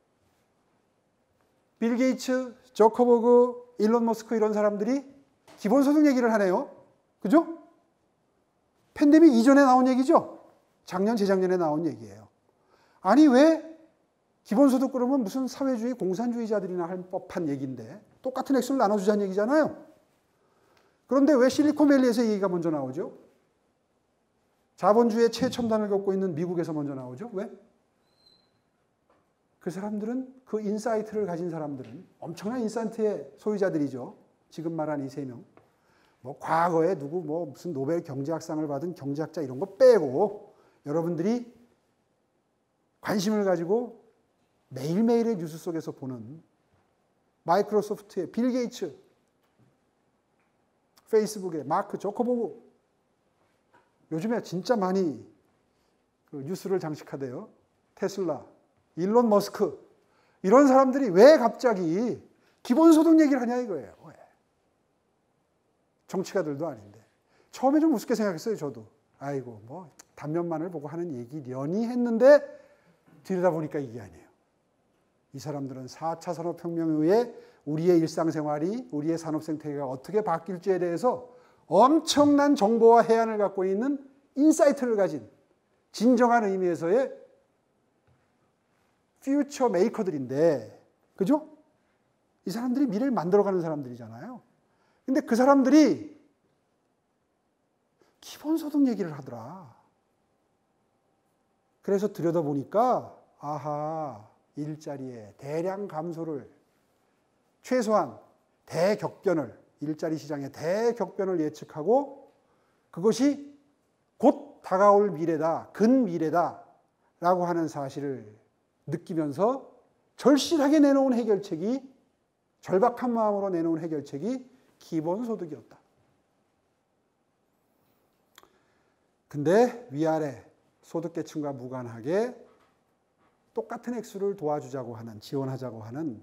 빌 게이츠, 저커버그, 일론 머스크 이런 사람들이 기본소득 얘기를 하네요. 그죠? 팬데믹 이전에 나온 얘기죠? 작년, 재작년에 나온 얘기예요. 아니 왜 기본소득 그러면 무슨 사회주의 공산주의자들이나 할 법한 얘기인데 똑같은 액수를 나눠주자는 얘기잖아요. 그런데 왜 실리콘밸리에서 얘기가 먼저 나오죠? 자본주의의 최첨단을 겪고 있는 미국에서 먼저 나오죠? 왜? 그 사람들은, 그 인사이트를 가진 사람들은 엄청난 인사이트의 소유자들이죠. 지금 말한 이 세 명. 뭐 과거에 누구 뭐 무슨 노벨 경제학상을 받은 경제학자 이런 거 빼고 여러분들이 관심을 가지고 매일매일의 뉴스 속에서 보는 마이크로소프트의 빌 게이츠, 페이스북의 마크 저커버그, 요즘에 진짜 많이 그 뉴스를 장식하대요. 테슬라, 일론 머스크 이런 사람들이 왜 갑자기 기본소득 얘기를 하냐 이거예요. 왜? 정치가들도 아닌데. 처음에 좀 우습게 생각했어요. 저도. 아이고 뭐 단면만을 보고 하는 얘기려니 했는데 들여다보니까 이게 아니에요. 이 사람들은 4차 산업혁명에 의해 우리의 일상생활이, 우리의 산업생태계가 어떻게 바뀔지에 대해서 엄청난 정보와 해안을 갖고 있는 인사이트를 가진 진정한 의미에서의 퓨처 메이커들인데, 그죠? 이 사람들이 미래를 만들어가는 사람들이잖아요. 근데 그 사람들이 기본소득 얘기를 하더라. 그래서 들여다보니까 아하, 일자리의 대량 감소를, 최소한 대격변을, 일자리 시장의 대격변을 예측하고 그것이 곧 다가올 미래다, 근미래다 라고 하는 사실을 느끼면서 절실하게 내놓은 해결책이, 절박한 마음으로 내놓은 해결책이 기본소득이었다. 근데 위아래 소득계층과 무관하게 똑같은 액수를 도와주자고 하는, 지원하자고 하는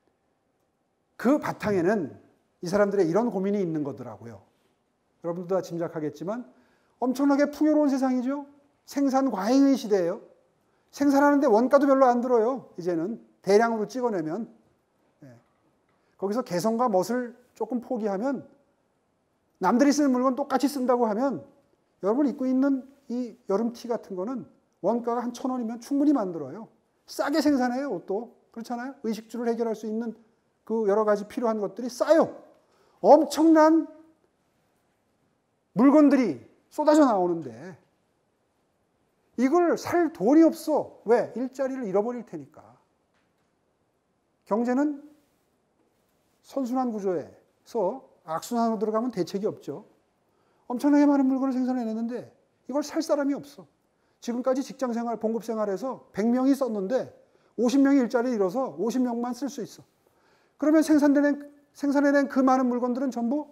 그 바탕에는 이 사람들의 이런 고민이 있는 거더라고요. 여러분도 다 짐작하겠지만 엄청나게 풍요로운 세상이죠. 생산 과잉의 시대예요. 생산하는데 원가도 별로 안 들어요. 이제는 대량으로 찍어내면. 거기서 개성과 멋을 조금 포기하면, 남들이 쓰는 물건 똑같이 쓴다고 하면 여러분 입고 있는 이 여름티 같은 거는 원가가 한 1,000원이면 충분히 만들어요. 싸게 생산해요, 옷도. 그렇잖아요. 의식주를 해결할 수 있는 그 여러 가지 필요한 것들이 싸요. 엄청난 물건들이 쏟아져 나오는데 이걸 살 돈이 없어. 왜? 일자리를 잃어버릴 테니까. 경제는 선순환 구조에서 악순환으로 들어가면 대책이 없죠. 엄청나게 많은 물건을 생산해냈는데 이걸 살 사람이 없어. 지금까지 직장생활, 봉급생활에서 100명이 썼는데 50명이 일자리를 잃어서 50명만 쓸 수 있어. 그러면 생산해낸 그 많은 물건들은 전부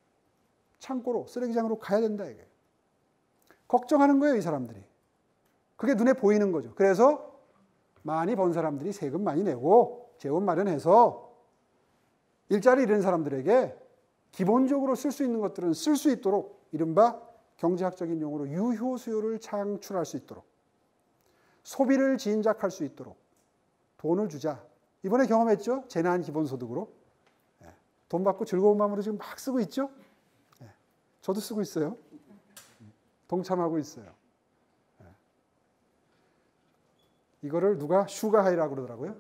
창고로, 쓰레기장으로 가야 된다 이게. 걱정하는 거예요, 이 사람들이. 그게 눈에 보이는 거죠. 그래서 많이 번 사람들이 세금 많이 내고 재원 마련해서 일자리 잃은 사람들에게 기본적으로 쓸 수 있는 것들은 쓸 수 있도록 이른바 경제학적인 용어로 유효 수요를 창출할 수 있도록 소비를 진작할 수 있도록 돈을 주자. 이번에 경험했죠? 재난 기본소득으로. 돈 받고 즐거운 마음으로 지금 막 쓰고 있죠? 저도 쓰고 있어요. 동참하고 있어요. 이거를 누가 슈가하이라고 그러더라고요.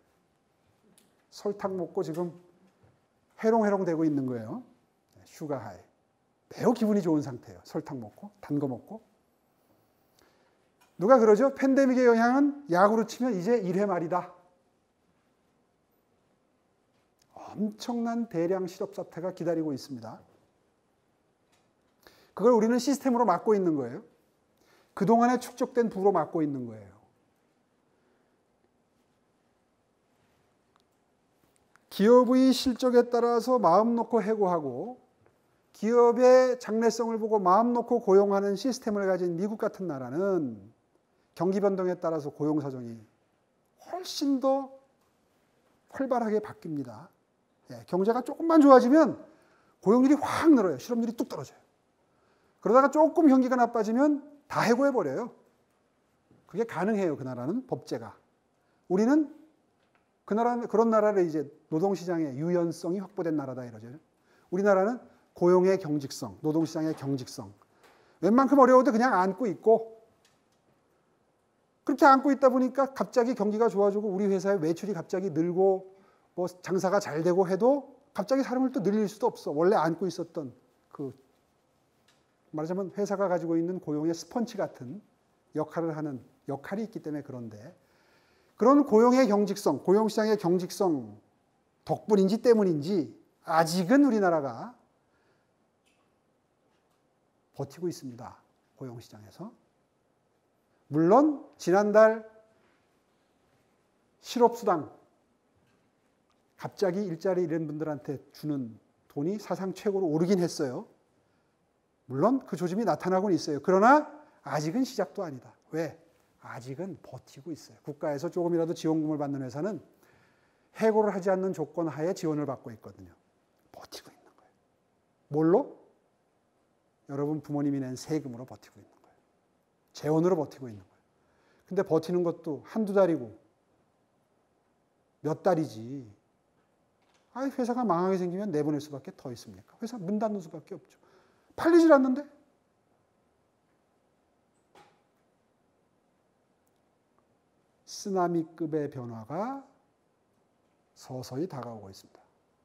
설탕 먹고 지금 해롱해롱 되고 있는 거예요. 슈가하이. 매우 기분이 좋은 상태예요. 설탕 먹고, 단 거 먹고. 누가 그러죠? 팬데믹의 영향은 야구로 치면 이제 1회 말이다. 엄청난 대량 실업 사태가 기다리고 있습니다. 그걸 우리는 시스템으로 막고 있는 거예요. 그동안에 축적된 부로 막고 있는 거예요. 기업의 실적에 따라서 마음 놓고 해고하고 기업의 장래성을 보고 마음 놓고 고용하는 시스템을 가진 미국 같은 나라는 경기 변동에 따라서 고용 사정이 훨씬 더 활발하게 바뀝니다. 경제가 조금만 좋아지면 고용률이 확 늘어요. 실업률이 뚝 떨어져요. 그러다가 조금 경기가 나빠지면 다 해고해버려요. 그게 가능해요. 그 나라는 법제가. 우리는 그런 나라를 이제 노동시장의 유연성이 확보된 나라다 이러죠. 우리나라는 고용의 경직성, 노동시장의 경직성. 웬만큼 어려워도 그냥 안고 있고 그렇게 안고 있다 보니까 갑자기 경기가 좋아지고 우리 회사의 매출이 갑자기 늘고 뭐 장사가 잘 되고 해도 갑자기 사람을 또 늘릴 수도 없어. 원래 안고 있었던 그 말하자면 회사가 가지고 있는 고용의 스펀지 같은 역할을 하는 역할이 있기 때문에 그런데 그런 고용의 경직성, 고용시장의 경직성 덕분인지 때문인지 아직은 우리나라가 버티고 있습니다. 고용시장에서. 물론 지난달 실업수당 갑자기 일자리 잃은 분들한테 주는 돈이 사상 최고로 오르긴 했어요. 물론 그 조짐이 나타나고는 있어요. 그러나 아직은 시작도 아니다. 왜? 아직은 버티고 있어요. 국가에서 조금이라도 지원금을 받는 회사는 해고를 하지 않는 조건 하에 지원을 받고 있거든요. 버티고 있는 거예요. 뭘로? 여러분 부모님이 낸 세금으로 버티고 있는 거예요. 재원으로 버티고 있는 거예요. 근데 버티는 것도 한두 달이고 몇 달이지. 회사가 망하게 생기면 내보낼 수밖에 더 있습니까? 회사 문 닫는 수밖에 없죠. 팔리질 않는데? 쓰나미급의 변화가 서서히 다가오고 있습니다.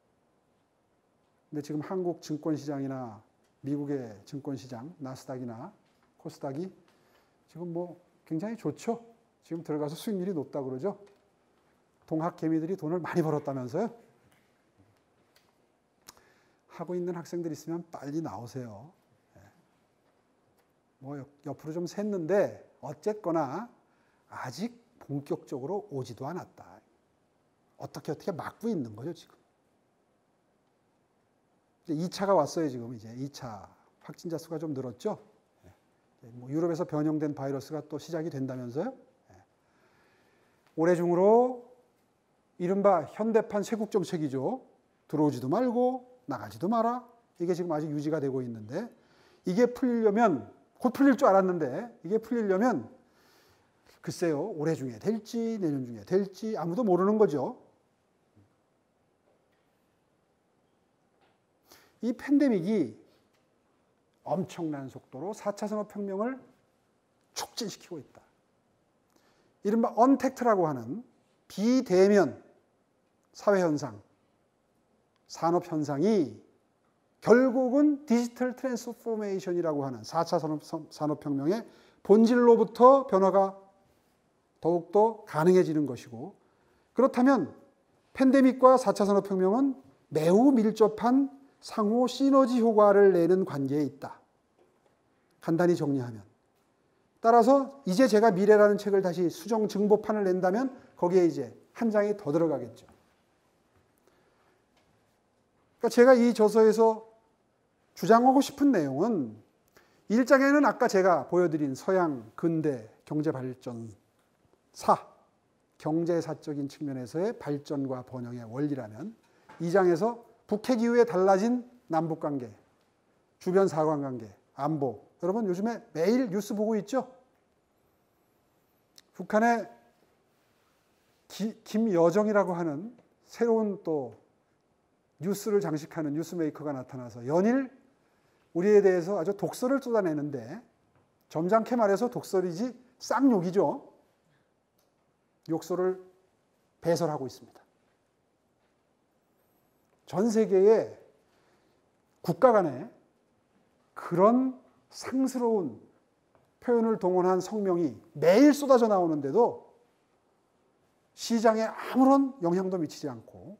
근데 지금 한국 증권시장이나 미국의 증권시장, 나스닥이나 코스닥이 지금 뭐 굉장히 좋죠. 지금 들어가서 수익률이 높다고 그러죠. 동학 개미들이 돈을 많이 벌었다면서요. 하고 있는 학생들 있으면 빨리 나오세요. 뭐 옆으로 좀 샜는데 어쨌거나 아직 본격적으로 오지도 않았다. 어떻게 막고 있는 거죠, 지금. 이제 2차가 왔어요, 지금. 이제 2차 확진자 수가 좀 늘었죠. 뭐 유럽에서 변형된 바이러스가 또 시작이 된다면서요. 올해 중으로 이른바 현대판 쇄국 정책이죠. 들어오지도 말고 나가지도 마라. 이게 지금 아직 유지가 되고 있는데 이게 풀리려면 곧 풀릴 줄 알았는데 이게 풀리려면 글쎄요. 올해 중에 될지 내년 중에 될지 아무도 모르는 거죠. 이 팬데믹이 엄청난 속도로 4차 산업혁명을 촉진시키고 있다. 이른바 언택트라고 하는 비대면 사회현상, 산업현상이 결국은 디지털 트랜스포메이션이라고 하는 4차 산업혁명의 본질로부터 변화가 더욱더 가능해지는 것이고 그렇다면 팬데믹과 4차 산업혁명은 매우 밀접한 상호 시너지 효과를 내는 관계에 있다. 간단히 정리하면. 따라서 이제 제가 미래라는 책을 다시 수정 증보판을 낸다면 거기에 이제 한 장이 더 들어가겠죠. 그러니까 제가 이 저서에서 주장하고 싶은 내용은 1장에는 아까 제가 보여드린 서양 근대 경제발전사, 경제사적인 측면에서의 발전과 번영의 원리라면 2장에서 북핵 이후에 달라진 남북관계, 주변 사관관계, 안보. 여러분 요즘에 매일 뉴스 보고 있죠? 북한의 김여정이라고 하는 새로운 또 뉴스를 장식하는 뉴스메이커가 나타나서 연일 우리에 대해서 아주 독설을 쏟아내는데 점잖게 말해서 독설이지 쌍욕이죠. 욕설을 배설하고 있습니다. 전 세계의 국가 간에 그런 상스러운 표현을 동원한 성명이 매일 쏟아져 나오는데도 시장에 아무런 영향도 미치지 않고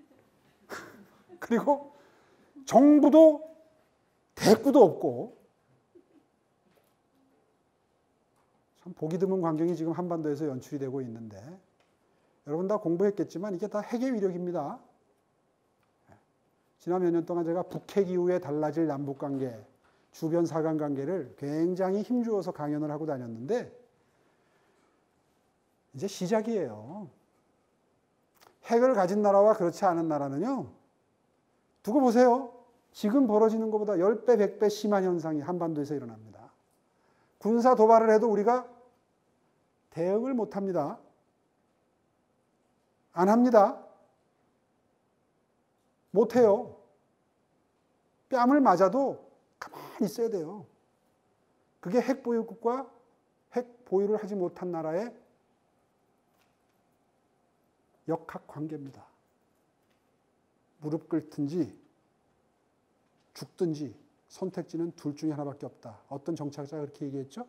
그리고 정부도 대꾸도 없고 참 보기 드문 광경이 지금 한반도에서 연출이 되고 있는데 여러분 다 공부했겠지만 이게 다 핵의 위력입니다. 지난 몇 년 동안 제가 북핵 이후에 달라질 남북관계, 주변 사관관계를 굉장히 힘주어서 강연을 하고 다녔는데 이제 시작이에요. 핵을 가진 나라와 그렇지 않은 나라는요. 두고 보세요. 지금 벌어지는 것보다 10배, 100배 심한 현상이 한반도에서 일어납니다. 군사 도발을 해도 우리가 대응을 못합니다. 안 합니다. 못해요. 뺨을 맞아도 가만히 있어야 돼요. 그게 핵 보유국과 핵 보유를 하지 못한 나라의 역학관계입니다. 무릎 꿇든지 죽든지 선택지는 둘 중에 하나밖에 없다. 어떤 정치학자가 그렇게 얘기했죠?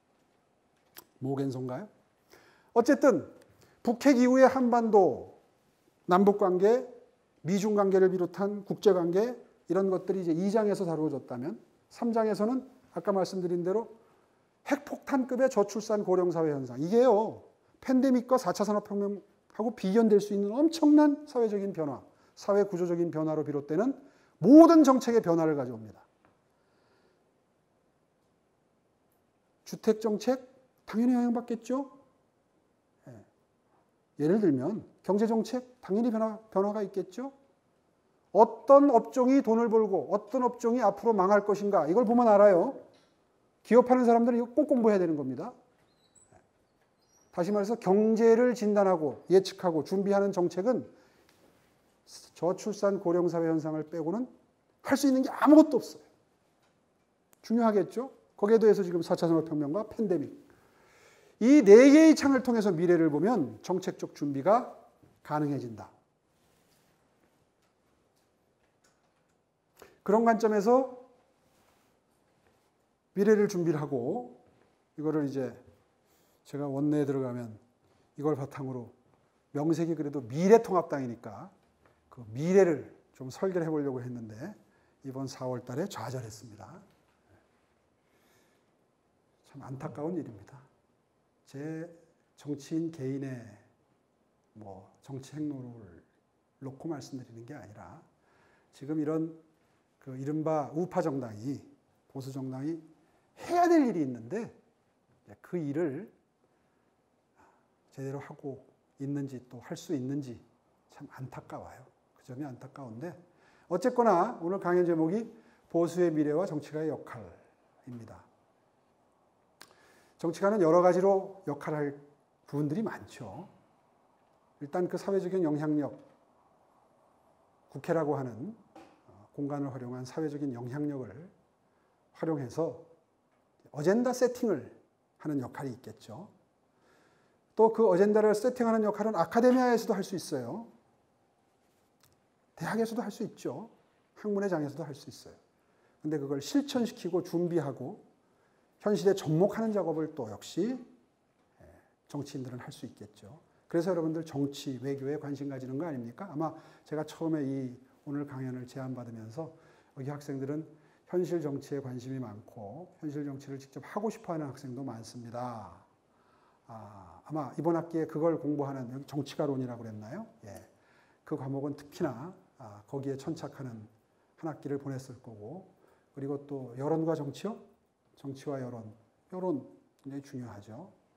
모겐소인가요? 어쨌든 북핵 이후의 한반도 남북관계, 미중관계를 비롯한 국제관계 이런 것들이 이제 2장에서 다루어졌다면 3장에서는 아까 말씀드린 대로 핵폭탄급의 저출산 고령사회 현상 이게요. 팬데믹과 4차 산업혁명하고 비견될 수 있는 엄청난 사회적인 변화, 사회 구조적인 변화로 비롯되는 모든 정책의 변화를 가져옵니다. 주택정책 당연히 영향받겠죠. 예를 들면 경제정책 당연히 변화가 있겠죠. 어떤 업종이 돈을 벌고 어떤 업종이 앞으로 망할 것인가 이걸 보면 알아요. 기업하는 사람들은 이거 꼭 공부해야 되는 겁니다. 다시 말해서 경제를 진단하고 예측하고 준비하는 정책은 저출산 고령사회 현상을 빼고는 할 수 있는 게 아무것도 없어요. 중요하겠죠? 거기에 대해서 지금 4차 산업혁명과 팬데믹 이 네 개의 창을 통해서 미래를 보면 정책적 준비가 가능해진다. 그런 관점에서 미래를 준비를 하고 이거를 이제 제가 원내에 들어가면 이걸 바탕으로 명색이 그래도 미래통합당이니까 그 미래를 좀 설계를 해보려고 했는데 이번 4월 달에 좌절했습니다. 참 안타까운 일입니다. 제 정치인 개인의 정치 행로를 놓고 말씀드리는 게 아니라 지금 이런 그 이른바 우파 정당이 보수 정당이 해야 될 일이 있는데 그 일을 제대로 하고 있는지 또 할 수 있는지 참 안타까워요. 그 점이 안타까운데 어쨌거나 오늘 강연 제목이 보수의 미래와 정치가의 역할입니다. 정치가는 여러 가지로 역할을 할 부분들이 많죠. 일단 그 사회적인 영향력, 국회라고 하는 공간을 활용한 사회적인 영향력을 활용해서 어젠다 세팅을 하는 역할이 있겠죠. 또 그 어젠다를 세팅하는 역할은 아카데미아에서도 할 수 있어요. 대학에서도 할 수 있죠. 학문의 장에서도 할 수 있어요. 근데 그걸 실천시키고 준비하고 현실에 접목하는 작업을 또 역시 정치인들은 할 수 있겠죠. 그래서 여러분들 정치, 외교에 관심 가지는 거 아닙니까? 아마 제가 처음에 이 오늘 강연을 제안받으면서 여기 학생들은 현실 정치에 관심이 많고 현실 정치를 직접 하고 싶어하는 학생도 많습니다. 아마 이번 학기에 그걸 공부하는 정치가론이라고 그랬나요? 예. 그 과목은 특히나 거기에 천착하는 한 학기를 보냈을 거고 그리고 또 여론과 정치요? 정치와 여론 굉장히 중요하죠.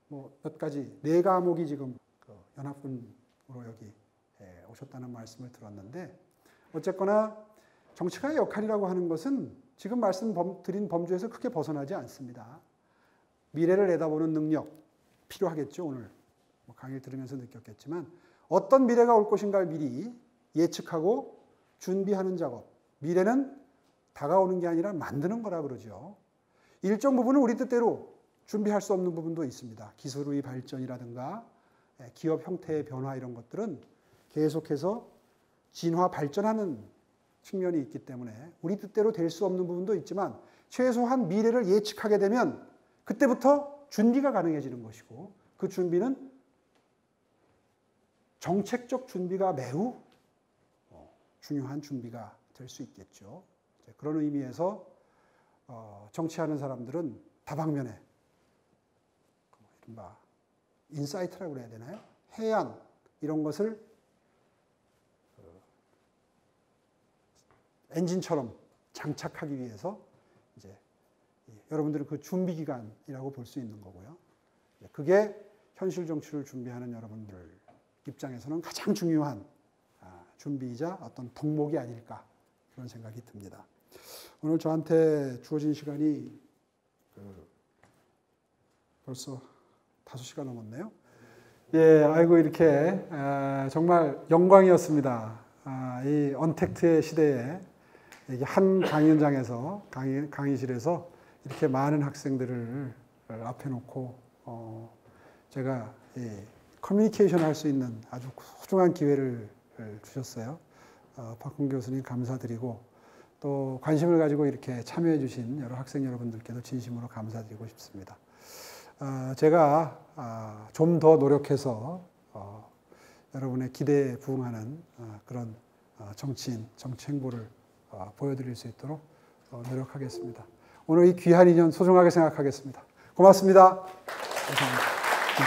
뭐 몇 가지 4과목이 지금 그 연합군으로 여기 오셨다는 말씀을 들었는데 어쨌거나 정치가의 역할이라고 하는 것은 지금 말씀드린 범주에서 크게 벗어나지 않습니다. 미래를 내다보는 능력 필요하겠죠. 오늘 뭐 강의를 들으면서 느꼈겠지만 어떤 미래가 올 것인가를 미리 예측하고 준비하는 작업. 미래는 다가오는 게 아니라 만드는 거라 그러죠. 일정 부분은 우리 뜻대로 준비할 수 없는 부분도 있습니다. 기술의 발전이라든가 기업 형태의 변화 이런 것들은 계속해서 진화 발전하는 측면이 있기 때문에 우리 뜻대로 될 수 없는 부분도 있지만 최소한 미래를 예측하게 되면 그때부터 준비가 가능해지는 것이고 그 준비는 정책적 준비가 매우 중요한 준비가 될 수 있겠죠. 그런 의미에서 정치하는 사람들은 다방면에 이른바 인사이트라고 그래야 되나요? 해안 이런 것을 엔진처럼 장착하기 위해서 이제 여러분들은 그 준비 기간이라고 볼 수 있는 거고요. 그게 현실 정치를 준비하는 여러분들 입장에서는 가장 중요한 준비이자 어떤 덕목이 아닐까 그런 생각이 듭니다. 오늘 저한테 주어진 시간이 벌써 5시간 넘었네요. 예, 아이고 이렇게 정말 영광이었습니다. 이 언택트의 시대에 한 강연장에서 강의실에서 이렇게 많은 학생들을 앞에 놓고 제가 커뮤니케이션 할 수 있는 아주 소중한 기회를 주셨어요. 박홍 교수님 감사드리고 또 관심을 가지고 이렇게 참여해 주신 여러 학생 여러분들께도 진심으로 감사드리고 싶습니다. 제가 좀 더 노력해서 여러분의 기대에 부응하는 그런 정치인, 정치 행보를 보여드릴 수 있도록 노력하겠습니다. 오늘 이 귀한 인연 소중하게 생각하겠습니다. 고맙습니다. 감사합니다.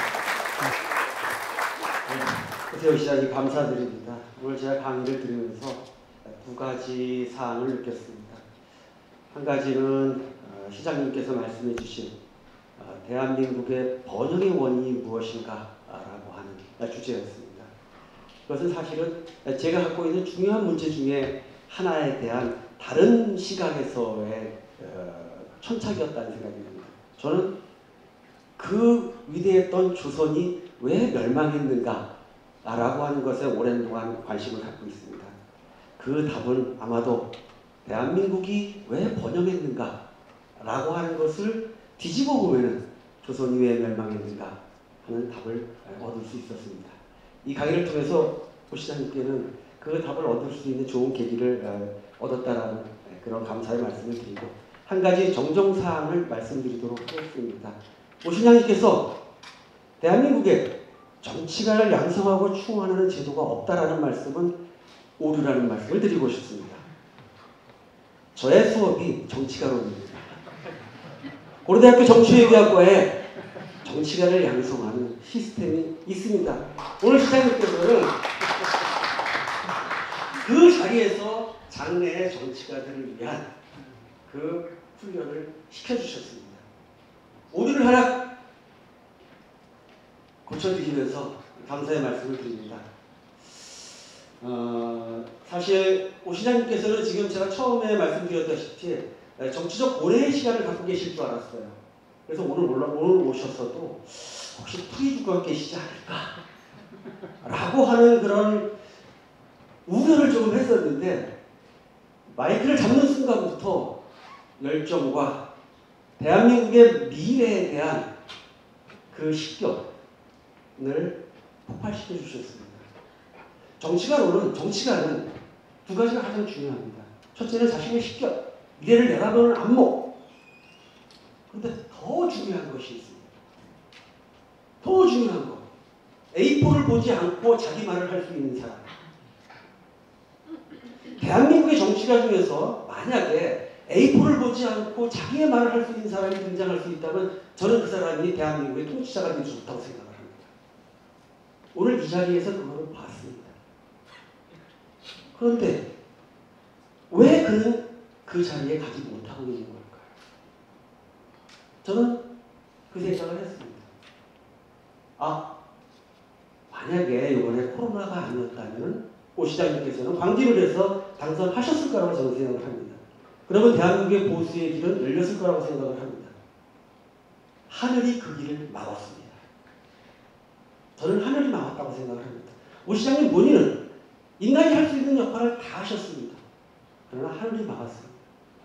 오세훈 시장님 감사드립니다. 오늘 제가 강의를 들으면서 2가지 사항을 느꼈습니다. 한 가지는 시장님께서 말씀해 주신 대한민국의 번영의 원인이 무엇인가라고 하는 주제였습니다. 그것은 사실은 제가 갖고 있는 중요한 문제 중에 하나에 대한 다른 시각에서의 천착이었다는 생각이 듭니다. 저는 그 위대했던 조선이 왜 멸망했는가 라고 하는 것에 오랜 동안 관심을 갖고 있습니다. 그 답은 아마도 대한민국이 왜 번영했는가 라고 하는 것을 뒤집어 보면 조선이 왜 멸망했는가 하는 답을 얻을 수 있었습니다. 이 강의를 통해서 고 시장님께는 그 답을 얻을 수 있는 좋은 계기를 얻었다라는 그런 감사의 말씀을 드리고 한 가지 정정사항을 말씀드리도록 하겠습니다. 고 시장님께서 대한민국에 정치가를 양성하고 충원하는 제도가 없다라는 말씀은 오류라는 말씀을 드리고 싶습니다. 저의 수업이 정치가론입니다. 고려대학교 정치외교학과에 정치가를 양성하는 시스템이 있습니다. 오늘 시장님께서는 그 자리에서 장래의 정치가들을 위한 그 훈련을 시켜주셨습니다. 오류를 하나 고쳐주시면서 감사의 말씀을 드립니다. 사실 오 시장님께서는 지금 제가 처음에 말씀드렸다시피 정치적 고뇌의 시간을 갖고 계실 줄 알았어요. 그래서 오늘 오셨어도 혹시 풀이 두고 계시지 않을까 라고 하는 그런 우려를 조금 했었는데 마이크를 잡는 순간부터 열정과 대한민국의 미래에 대한 그 식견을 폭발시켜 주셨습니다. 정치가는 두 가지가 가장 중요합니다. 첫째는 자신의 식견, 미래를 내다보는 안목. 그런데 더 중요한 것이 있습니다. 더 중요한 것. A4를 보지 않고 자기 말을 할 수 있는 사람. 대한민국의 정치가 중에서 만약에 A4를 보지 않고 자기의 말을 할 수 있는 사람이 등장할 수 있다면 저는 그 사람이 대한민국의 통치자가 될 수 있다고 생각을 합니다. 오늘 이 자리에서 그거를 봤습니다. 그런데 왜 그는 그 자리에 가지 못하고 있는 걸까요? 저는 그 생각을 했습니다. 만약에 이번에 코로나가 아니었다면 오 시장님께서는 광진을해서 당선하셨을 거라고 저는 생각을 합니다. 그러면 대한민국의 보수의 길은 열렸을 거라고 생각을 합니다. 하늘이 그 길을 막았습니다. 저는 하늘이 막았다고 생각을 합니다. 오 시장님 본인은 인간이 할 수 있는 역할을 다 하셨습니다. 그러나 하늘이 막았습니다.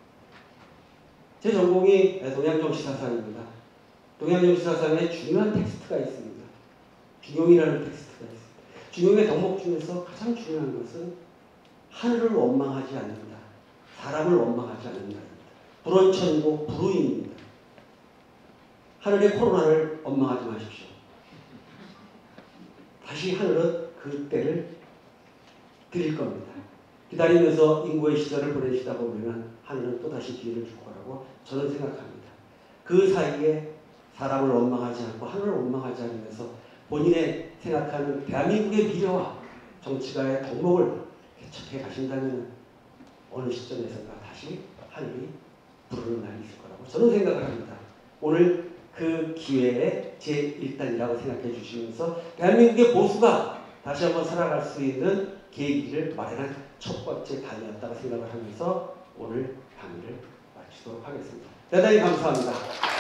제 전공이 동양정치사상입니다. 동양정치사상에 중요한 텍스트가 있습니다. 중용이라는 텍스트가 있습니다. 중용의 덕목 중에서 가장 중요한 것은 하늘을 원망하지 않는다. 사람을 원망하지 않는다. 불원천이고 불우인입니다. 하늘의 코로나를 원망하지 마십시오. 다시 하늘은 그 때를 드릴 겁니다. 기다리면서 인고의 시절을 보내시다 보면 하늘은 또다시 기회를 줄 거라고 저는 생각합니다. 그 사이에 사람을 원망하지 않고 하늘을 원망하지 않으면서 본인의 생각하는 대한민국의 미래와 정치가의 덕목을 개척해 가신다면 어느 시점에서가 다시 하늘이 부르는 날이 있을 거라고 저는 생각을 합니다. 오늘 그 기회에 제1단이라고 생각해 주시면서 대한민국의 보수가 다시 한번 살아갈 수 있는 계기를 마련한 첫 번째 단이었다고 생각을 하면서 오늘 강의를 마치도록 하겠습니다. 대단히 감사합니다.